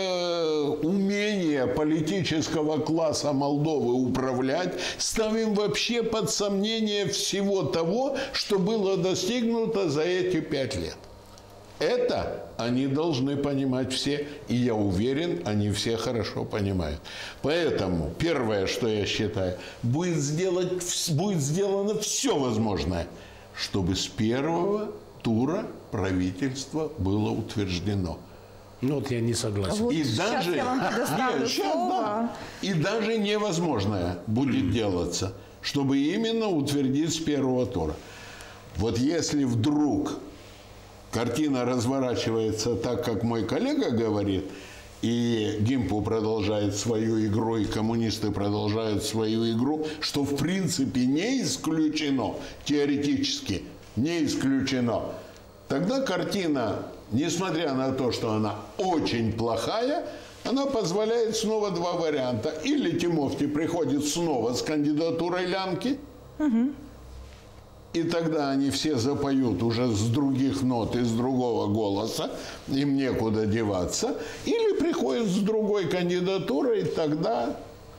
э, умение политического класса Молдовы управлять, ставим вообще под сомнение всего того, что было достигнуто за эти пять лет. Это они должны понимать все, и я уверен, они все хорошо понимают. Поэтому первое, что я считаю, будет, сделать, будет сделано все возможное, чтобы с первого тура правительство было утверждено. Ну вот я не согласен. Вот И сейчас даже, я вам предоставлю нет, сейчас, слово. да, и даже невозможное будет делаться, чтобы именно утвердить с первого тура. Вот если вдруг картина разворачивается так, как мой коллега говорит, и Гимпу продолжает свою игру, и коммунисты продолжают свою игру, что в принципе не исключено, теоретически не исключено, тогда картина, несмотря на то, что она очень плохая, она позволяет снова два варианта. Или Тимофти приходит снова с кандидатурой Лянки, угу. И тогда они все запоют уже с других нот и с другого голоса, им некуда деваться. Или приходят с другой кандидатурой, тогда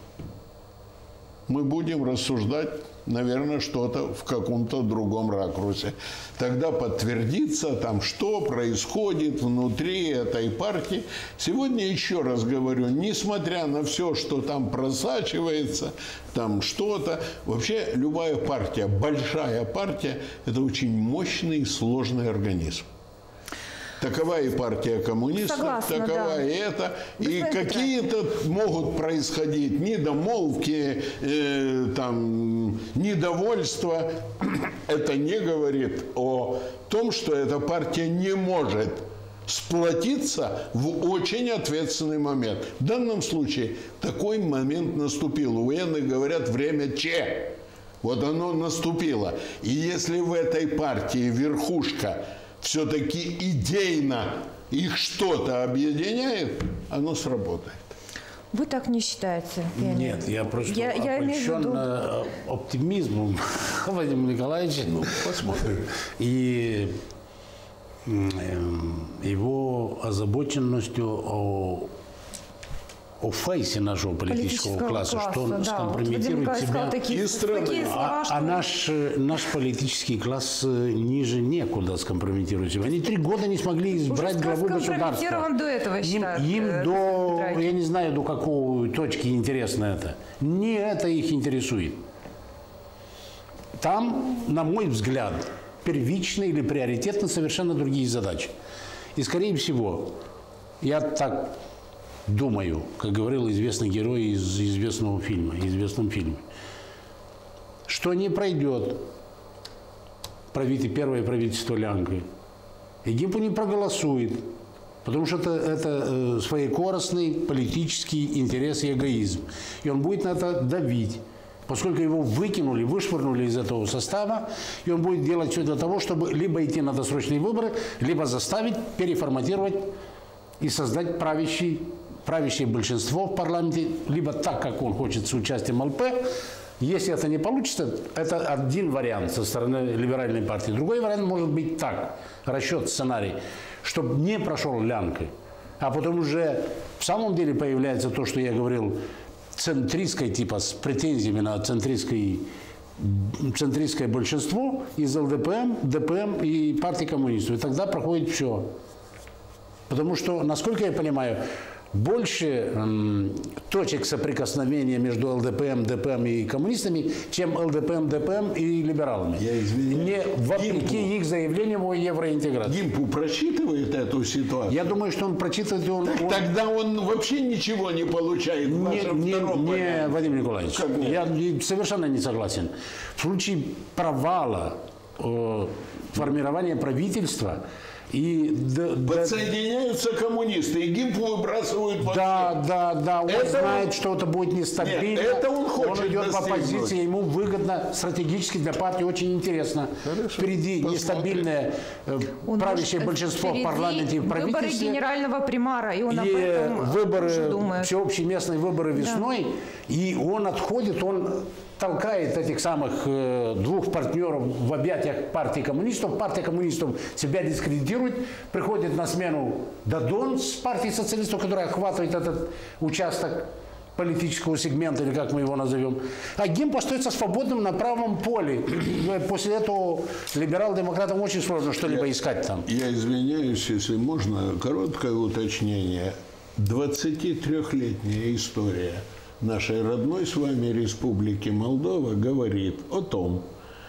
мы будем рассуждать, наверное, что-то в каком-то другом ракурсе. Тогда подтвердится там, что происходит внутри этой партии. Сегодня, еще раз говорю, несмотря на все, что там просачивается, там что-то, вообще любая партия, большая партия, это очень мощный и сложный организм. Такова и партия коммунистов, Согласна, такова да. и это. Вы и знаете, какие-то могут происходить недомолвки, э, там, недовольства. Это не говорит о том, что эта партия не может сплотиться в очень ответственный момент. В данном случае такой момент наступил. У военных говорят время Че. Вот оно наступило. И если в этой партии верхушка все-таки идейно их что-то объединяет, оно сработает. Вы так не считаете? Я Нет, не... я просто я, я опущен виду... оптимизмом Владимира Николаевича. Ну, посмотрим. И его озабоченностью о о фейсе нашего политического, политического класса, класса, что он да. скомпрометирует вот себя такие, и страны. А, а наш, наш политический класс ниже некуда скомпрометирует себя. Они три года не смогли избрать Уже главу государства. До этого, им, считают, им э, до, я не знаю, до какой точки интересно это. Не это их интересует. Там, на мой взгляд, первично или приоритетно совершенно другие задачи. И, скорее всего, я так думаю, как говорил известный герой из известного фильма, известном фильме, что не пройдет правитель, первое правительство Лянки, и Гимпу не проголосует, потому что это, это э, своекорыстный политический интерес и эгоизм. И он будет на это давить, поскольку его выкинули, вышвырнули из этого состава, и он будет делать все для того, чтобы либо идти на досрочные выборы, либо заставить переформатировать и создать правящий, правящее большинство в парламенте, либо так, как он хочет, с участием эл пэ. Если это не получится, это один вариант со стороны либеральной партии. Другой вариант может быть так, расчет, сценарий, чтобы не прошел Лянкой, а потом уже в самом деле появляется то, что я говорил, центристское типа с претензиями на центристское, центристское большинство из эл дэ пэ эм, дэ пэ эм и партии коммунистов. И тогда проходит все. Потому что, насколько я понимаю, больше м, точек соприкосновения между эл дэ пэ эм, дэ пэ эм и коммунистами, чем эл дэ пэ эм, дэ пэ эм и либералами. Я извиняюсь. Не вопреки их заявлениям о евроинтеграции. Гимпу просчитывает эту ситуацию? Я думаю, что он прочитывает... Он, так, он... Тогда он вообще ничего не получает в вашем не, втором не, варианте. Владимир Николаевич, как я совершенно не согласен. В случае провала э, формирования правительства и подсоединяются коммунисты, и Гимпу выбрасывают вообще. Да, да, да. Он это знает, он... что это будет нестабильно. Нет, это он хочет. Он идет по позиции, ему выгодно, стратегически для партии очень интересно. Хорошо. Впереди посмотрим. Нестабильное э, правящее большинство в парламенте и в правительстве. Выборы генерального примара, и он и об этом выборы, уже думает. Всеобщие местные выборы весной, да. И он отходит, он толкает этих самых э, двух партнеров в объятиях партии коммунистов. Партия коммунистов себя дискредитирует. Приходит на смену Дадон с партией социалистов, которая охватывает этот участок политического сегмента, или как мы его назовем. А Гимп остается свободным на правом поле. После этого либерал-демократам очень сложно что-либо я, искать там. Я извиняюсь, если можно, короткое уточнение. двадцатитрёхлетняя история нашей родной с вами Республики Молдова говорит о том,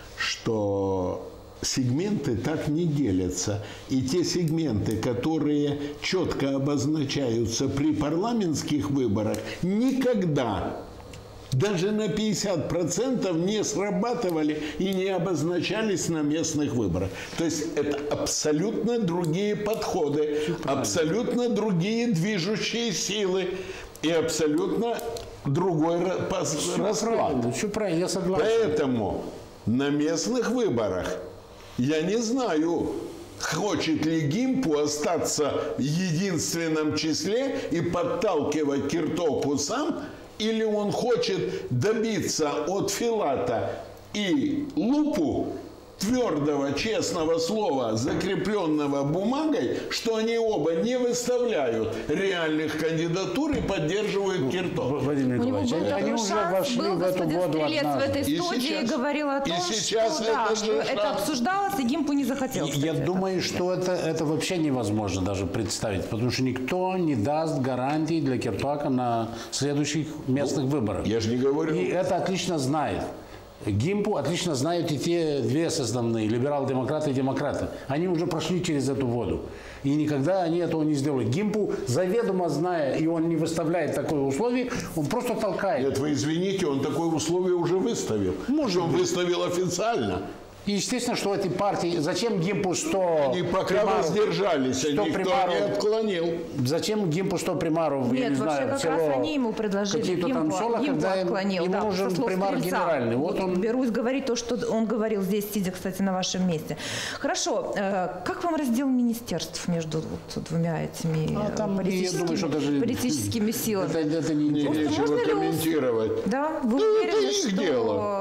что сегменты так не делятся. И те сегменты, которые четко обозначаются при парламентских выборах, никогда даже на пятьдесят процентов не срабатывали и не обозначались на местных выборах. То есть это абсолютно другие подходы, абсолютно другие движущие силы и абсолютно другой расклад. Все правильно, я согласен. Поэтому на местных выборах я не знаю, хочет ли Гимпу остаться в единственном числе и подталкивать Киртопу сам, или он хочет добиться от Филата и Лупу твердого, честного слова, закрепленного бумагой, что они оба не выставляют реальных кандидатур и поддерживают Киртопа. Владимир Николаевич, они, они уже вошли был в эту воду Стрелец в этой и студии сейчас, говорил о том, и сейчас что, это, да, что это обсуждалось, и Гимпу не захотел. Я это. думаю, что это, это вообще невозможно даже представить, потому что никто не даст гарантий для Киртопа на следующих местных ну, выборах. Я же не говорю. И это отлично знает. Гимпу отлично знают и те две основные, либерал-демократы и демократы. Они уже прошли через эту воду. И никогда они этого не сделали. Гимпу, заведомо зная, и он не выставляет такое условие, он просто толкает. Нет, вы извините, он такое условие уже выставил. Может, он выставил официально. И естественно, что эти партии... Зачем Гимпу сто Они пока примаров, воздержались, а никто примаров, не отклонил. Зачем Гимпу сто примаров? Нет, я не вообще знаю, как село, раз они ему предложили. Какие-то там села, Гимпу когда отклонил. Ему да, нужен примар Стрельца. генеральный. Вот вот он... Берусь говорить то, что он говорил здесь, сидя, кстати, на вашем месте. Хорошо. Как вам раздел министерств между вот двумя этими а там, политическими, думаю, что даже... политическими силами? Это, это не нечего комментировать. Да? Вы ну, уверены, это их что дело.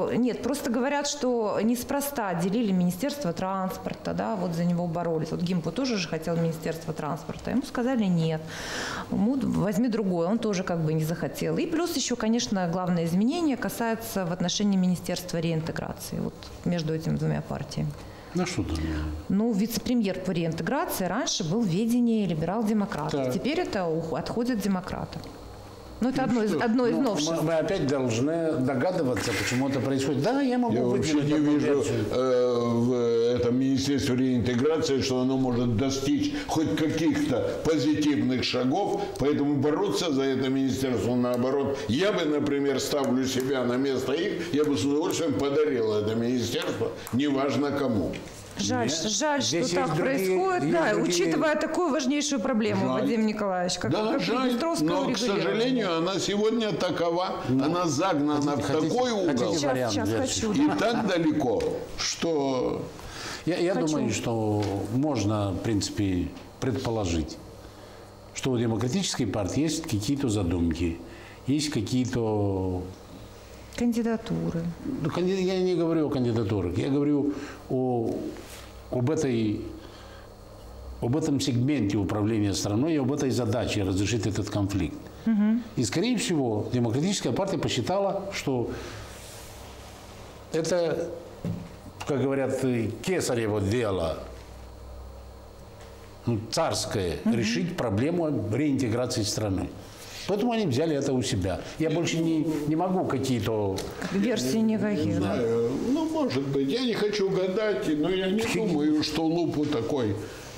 что нет, просто говорят, что неспроста делили Министерство транспорта, да, вот за него боролись. Вот Гимпу тоже же хотел Министерство транспорта, ему сказали нет, возьми другое, он тоже как бы не захотел. И плюс еще, конечно, главное изменение касается в отношении Министерства реинтеграции, вот между этими двумя партиями. Ну что там? Ну, вице-премьер по реинтеграции раньше был в ведении либерал-демократов. Так. Теперь это отходит демократам. Ну, это одно из, одно из Ну, новшеств. мы, мы опять должны догадываться, почему это происходит. Да, я могу Я вообще выделить не одну вижу версию. э, в этом Министерстве реинтеграции, что оно может достичь хоть каких-то позитивных шагов, поэтому бороться за это министерство, наоборот, я бы, например, ставлю себя на место их, я бы с удовольствием подарил это министерство, неважно кому. Жаль, Нет. жаль, Здесь что так есть другие- происходит, есть да, другие- учитывая такую важнейшую проблему, Жаль. Вадим Николаевич, как, Да, как жаль, Приднестровского но, к регулирования. сожалению, она сегодня такова, она загнана в хотите- такой угол хотите Сейчас, вариант сейчас версии? хочу. и да. так далеко, что... Я, я Хочу. думаю, что можно, в принципе, предположить, что у демократической партии есть какие-то задумки, есть какие-то... Кандидатуры. Ну, канди- я не говорю о кандидатурах, я говорю о, об, этой, об этом сегменте управления страной и об этой задаче разрешить этот конфликт. И, скорее всего, демократическая партия посчитала, что это, как говорят, кесарево дело, ну, царское, решить проблему реинтеграции страны. Поэтому они взяли это у себя. Я больше не, не могу какие-то... Версии никаких, да? Знаю. Ну, может быть. Я не хочу гадать, но я не думаю, что Лупу такой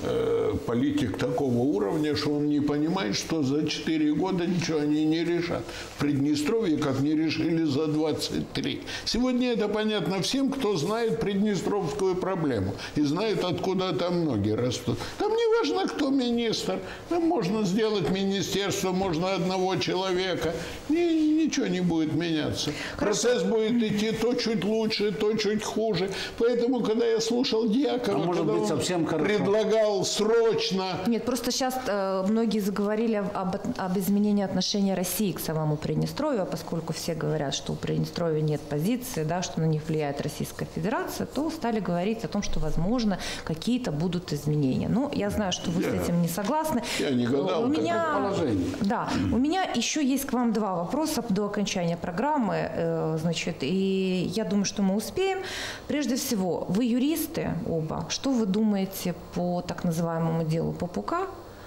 э, политик такого уровня, что он не понимает, что за четыре года ничего они не решат. В Приднестровье как не решили за двадцать три. Сегодня это понятно всем, кто знает приднестровскую проблему и знает, откуда там ноги растут. Там не важно, кто министр. Там можно сделать министерство, можно одного человека. Ни, ничего не будет меняться. Хорошо. Процесс будет идти то чуть лучше, то чуть хуже. Поэтому, когда я слушал Дьякова, А может когда быть, он совсем хорошо. предлагал срочно... Нет, просто сейчас э, многие заговорили об, об изменении отношения России к самому Приднестровью, а поскольку все говорят, что у Приднестровья нет позиции, да, что на них влияет Российская Федерация, то стали говорить о том, что, возможно, какие-то будут изменения. Ну, я знаю, что вы Я- с этим не согласны. я не гадал, У как меня, предположение. да, у меня еще есть к вам два вопроса до окончания программы, э, значит, и я думаю, что мы успеем. Прежде всего, вы юристы оба. Что вы думаете по так называемому делу Папука?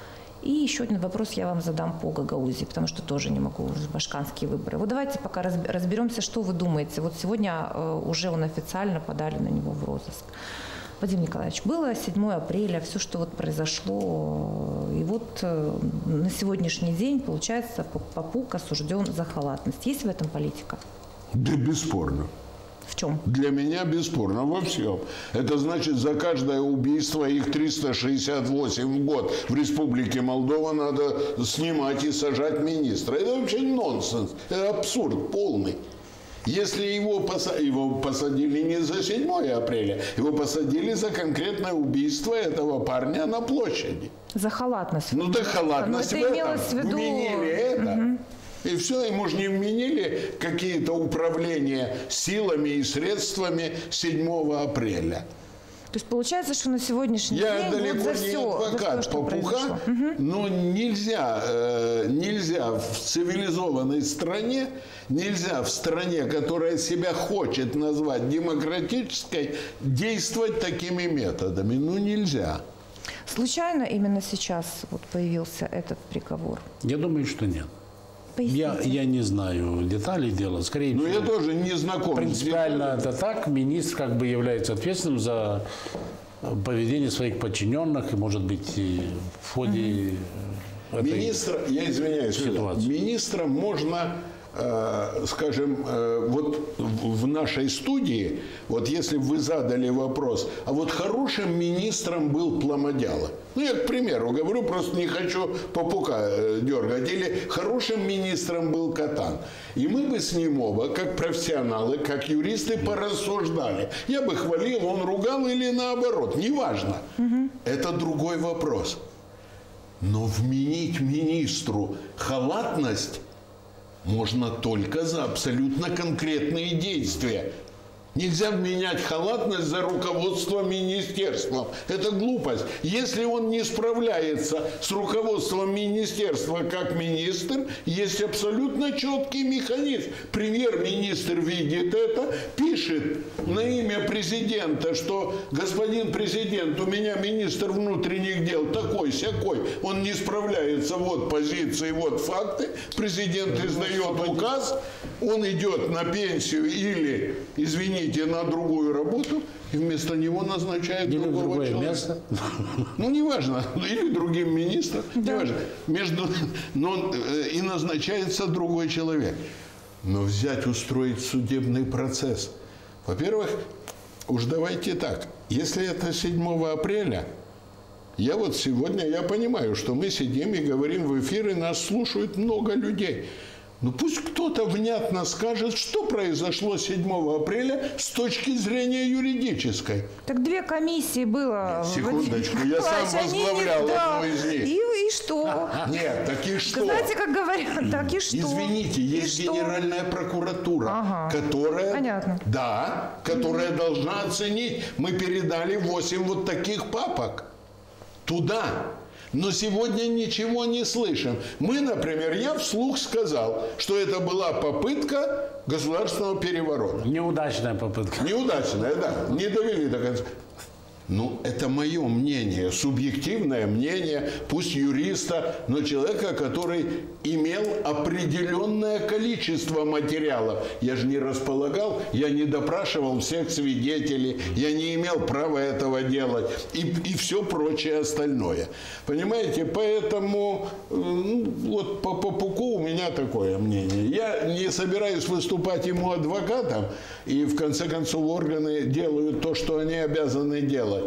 И еще один вопрос я вам задам по Гагаузии, потому что тоже не могу, башканские выборы. Вот давайте пока разб- разберемся, что вы думаете. Вот сегодня э, уже он официально подали на него в розыск. Вадим Николаевич, было седьмое апреля, все, что вот произошло, э, и вот э, на сегодняшний день, получается, П- Папук осужден за халатность. Есть в этом политика? Да бесспорно. В чем? Для меня бесспорно во всем. Это значит, за каждое убийство, их триста шестьдесят восемь в год в Республике Молдова надо снимать и сажать министра. Это вообще нонсенс. Это абсурд полный. Если его, поса- его посадили не за седьмое апреля, его посадили за конкретное убийство этого парня на площади. За халатность. Ну да халатность Но в это этом. имелось в виду... Вменили это. И все, ему же не вменили какие-то управления силами и средствами седьмого апреля. То есть получается, что на сегодняшний Я день далеко вот за не все, адвокат за все, что Папука, произошло. но нельзя, э, нельзя в цивилизованной стране, нельзя в стране, которая себя хочет назвать демократической, действовать такими методами. Ну, нельзя. Случайно именно сейчас вот появился этот приговор? Я думаю, что нет. Поясните. Я, я не знаю деталей дела. Скорее Но всего, я тоже не знаком. с принципиально это так. Министр как бы является ответственным за поведение своих подчиненных и, может быть, и в ходе этой... Министра, я извиняюсь, ситуации. министра можно, э, скажем, э, вот в в нашей студии, вот если бы вы задали вопрос, а вот хорошим министром был Пломодяло. Ну, я, к примеру, говорю, просто не хочу Папука э, дергать. Или хорошим министром был Катан. И мы бы с ним оба, как профессионалы, как юристы, порассуждали. Я бы хвалил, он ругал или наоборот. Неважно. Это другой вопрос. Но вменить министру халатность можно только за абсолютно конкретные действия. Нельзя менять халатность за руководство министерством. Это глупость. Если он не справляется с руководством министерства как министр, есть абсолютно четкий механизм. Премьер-министр видит это, пишет на имя президента, что господин президент, у меня министр внутренних дел такой-сякой, он не справляется, вот позиции, вот факты. Президент издает указ, он идет на пенсию или, извините, на другую работу, и вместо него назначают или другого другое человека. место. Ну, неважно, или другим министром, да. неважно. Между, но и назначается другой человек. Но взять, устроить судебный процесс. Во-первых, уж давайте так, если это седьмого апреля, я вот сегодня, я понимаю, что мы сидим и говорим в эфире, нас слушают много людей. Ну пусть кто-то внятно скажет, что произошло седьмого апреля с точки зрения юридической. Так две комиссии было. Секундочку, я сам возглавлял да. одну из них. И, и что? Нет, так и что? Знаете, как говорят, так и что? Извините, есть и Генеральная что? прокуратура, ага. которая, Понятно. да, которая mm-hmm. должна оценить. Мы передали восемь вот таких папок туда. Но сегодня ничего не слышим. Мы, например, я вслух сказал, что это была попытка государственного переворота. Неудачная попытка. Неудачная, да. Не довели до конца. Ну, это мое мнение, субъективное мнение, пусть юриста, но человека, который имел определенное количество материалов. Я же не располагал, я не допрашивал всех свидетелей, я не имел права этого делать и, и все прочее остальное. Понимаете, поэтому ну, вот по Попуку у меня такое мнение. Я не собираюсь выступать ему адвокатом, и в конце концов органы делают то, что они обязаны делать.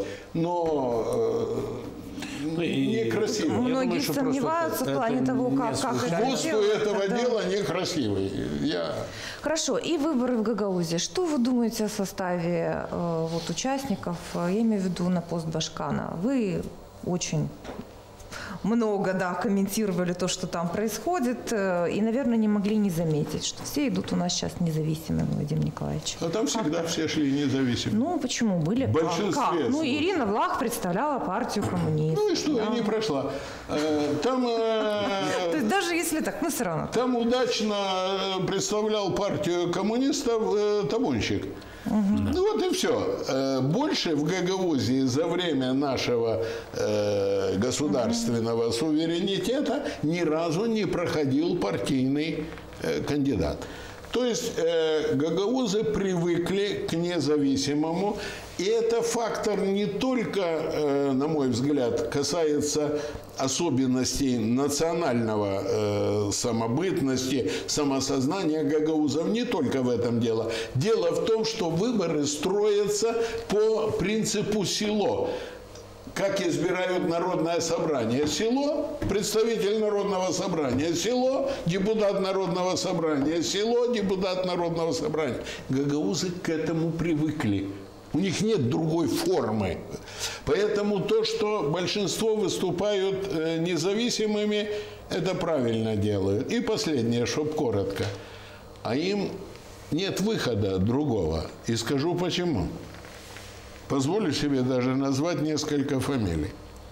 Но э, некрасиво. Многие думаю, сомневаются в плане того, как, как это хвост у этого да. дела некрасивый. Я... Хорошо. И выборы в Гагаузии. Что вы думаете о составе э, вот, участников? Я имею в виду на пост Башкана. Вы очень... много, да, комментировали то, что там происходит, и, наверное, не могли не заметить, что все идут у нас сейчас независимыми, Вадим Николаевич. А там всегда как все шли независимыми. Ну, почему? Были? В большинстве. Как? Ну, Ирина Влах представляла партию коммунистов. Ну и что, да. и не прошла. Там... То есть даже если так, ну все равно. Там удачно представлял партию коммунистов Табунщик. Угу. Ну вот и все. Больше в Гагаузии за время нашего э, государственного угу. суверенитета ни разу не проходил партийный э, кандидат. То есть э, гагаузы привыкли к независимому. И это фактор не только, э, на мой взгляд, касается особенностей национального э, самобытности, самосознания гагаузов. Не только в этом дело. Дело в том, что выборы строятся по принципу село. Как избирают народное собрание? Село, представитель народного собрания. Село, депутат народного собрания. Село, депутат народного собрания. Гагаузы к этому привыкли. У них нет другой формы. Поэтому то, что большинство выступают независимыми, это правильно делают. И последнее, чтобы коротко. А им нет выхода другого. И скажу почему. Позволю себе даже назвать несколько фамилий.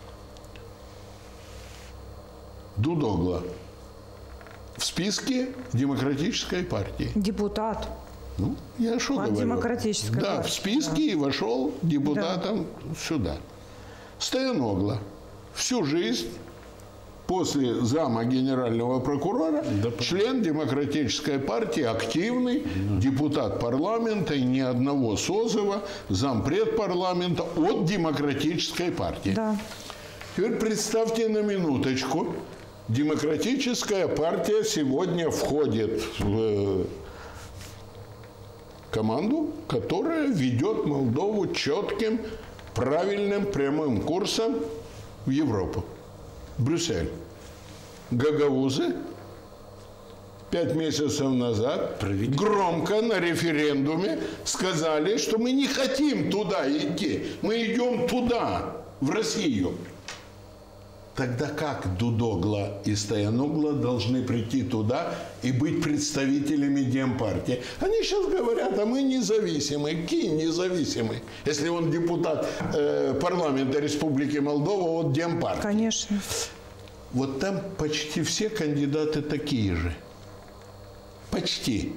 Дудогла в списке Демократической партии. Депутат. Ну, я что говорю? Демократической Да, партии. в списке да. и вошел депутатом да. сюда. Стояногла всю жизнь после зама генерального прокурора, да, член Демократической партии, активный, да. депутат парламента и ни одного созыва, зампред парламента от Демократической партии. Да. Теперь представьте на минуточку, Демократическая партия сегодня входит в команду, которая ведет Молдову четким, правильным, прямым курсом в Европу. Брюссель. Гагаузы пять месяцев назад громко на референдуме сказали, что мы не хотим туда идти. Мы идем туда, в Россию. Тогда как Дудогла и Стояногла должны прийти туда и быть представителями Демпартии? Они сейчас говорят, а мы независимые. Какие независимые? Если он депутат э, парламента Республики Молдова от Демпартии. Конечно. Вот там почти все кандидаты такие же. Почти.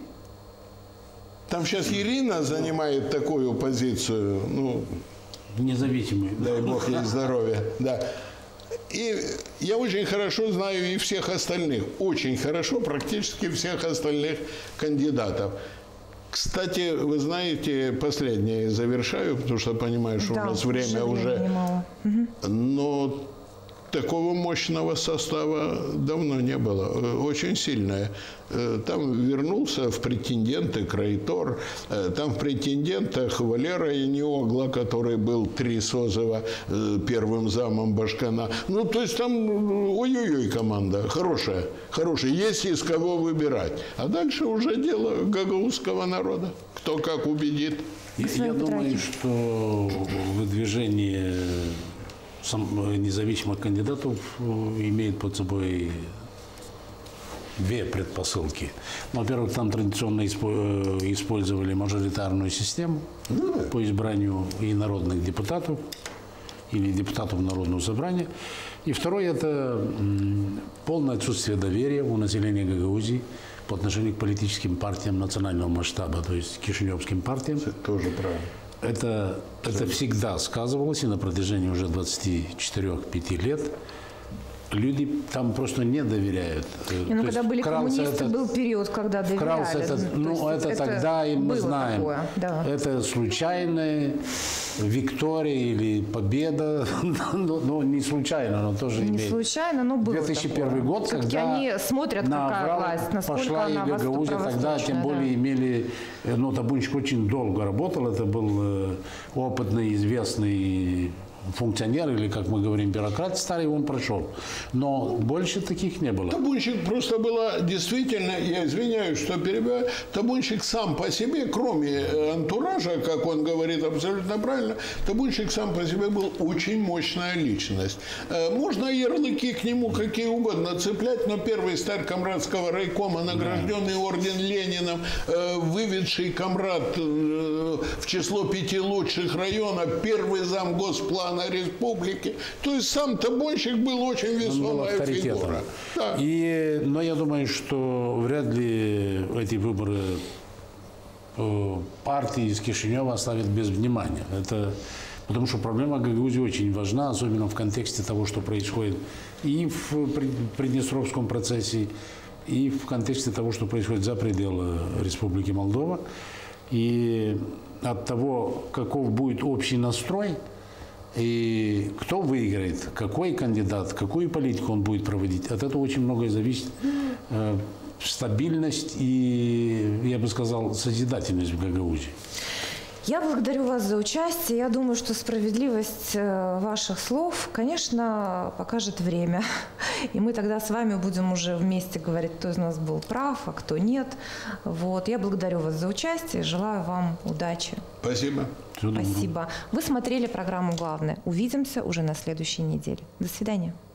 Там сейчас Ирина занимает такую позицию, ну, независимые. Дай бог ей здоровья. Да. И я очень хорошо знаю и всех остальных. Очень хорошо практически всех остальных кандидатов. Кстати, вы знаете, последнее завершаю, потому что понимаю, что да, у нас время уже... Но такого мощного состава давно не было. Очень сильное. Там вернулся в претенденты Краитор. Там в претендентах Валера Яниогла, который был три созыва первым замом Башкана. Ну, то есть там ой-ой-ой команда. Хорошая. Хорошая. Есть из кого выбирать. А дальше уже дело гагаузского народа. Кто как убедит. Я, я думаю, что выдвижение независимых кандидатов имеет под собой две предпосылки. Во-первых, там традиционно использовали мажоритарную систему по избранию и народных депутатов, или депутатов Народного собрания. И второе – это полное отсутствие доверия у населения Гагаузии по отношению к политическим партиям национального масштаба, то есть кишиневским партиям. Это тоже правильно. Это, это всегда сказывалось, и на протяжении уже двадцати четырёх — пяти лет люди там просто не доверяют. И, ну, когда были коммунисты, этот, был период, когда доверяли. Этот, ну, это, это тогда, и мы знаем, такое, да. Это случайная виктория или победа, но, но не случайно, но тоже не имеет. Не случайно, но было две тысячи первый такое. год, все-таки когда они смотрят, на какая власть, насколько пошла она и Гагаузия, тогда тем более да. имели, ну, Табунчик очень долго работал, это был опытный, известный функционер, или, как мы говорим, бюрократ старый, он прошел. Но больше таких не было. Табунчик просто было действительно, я извиняюсь, что перебиваю, Табунчик сам по себе, кроме антуража, как он говорит абсолютно правильно, Табунчик сам по себе был очень мощная личность. Можно ярлыки к нему какие угодно цеплять, но первый старь комрадского райкома, награжденный да. орден Лениным, выведший комрад в число пяти лучших районов, первый зам госплана республики. То есть сам Табунчик был очень весомая фигура. Да. И, но я думаю, что вряд ли эти выборы партии из Кишинева оставят без внимания. Это, потому что проблема Гагаузии очень важна, особенно в контексте того, что происходит и в Приднестровском процессе, и в контексте того, что происходит за пределы Республики Молдова. И от того, каков будет общий настрой, и кто выиграет, какой кандидат, какую политику он будет проводить, от этого очень многое зависит. Э, стабильность и, я бы сказал, созидательность в Гагаузии. Я благодарю вас за участие. Я думаю, что справедливость ваших слов, конечно, покажет время. И мы тогда с вами будем уже вместе говорить, кто из нас был прав, а кто нет. Вот. Я благодарю вас за участие. Желаю вам удачи. Спасибо. Спасибо. Вы смотрели программу «Главное». Увидимся уже на следующей неделе. До свидания.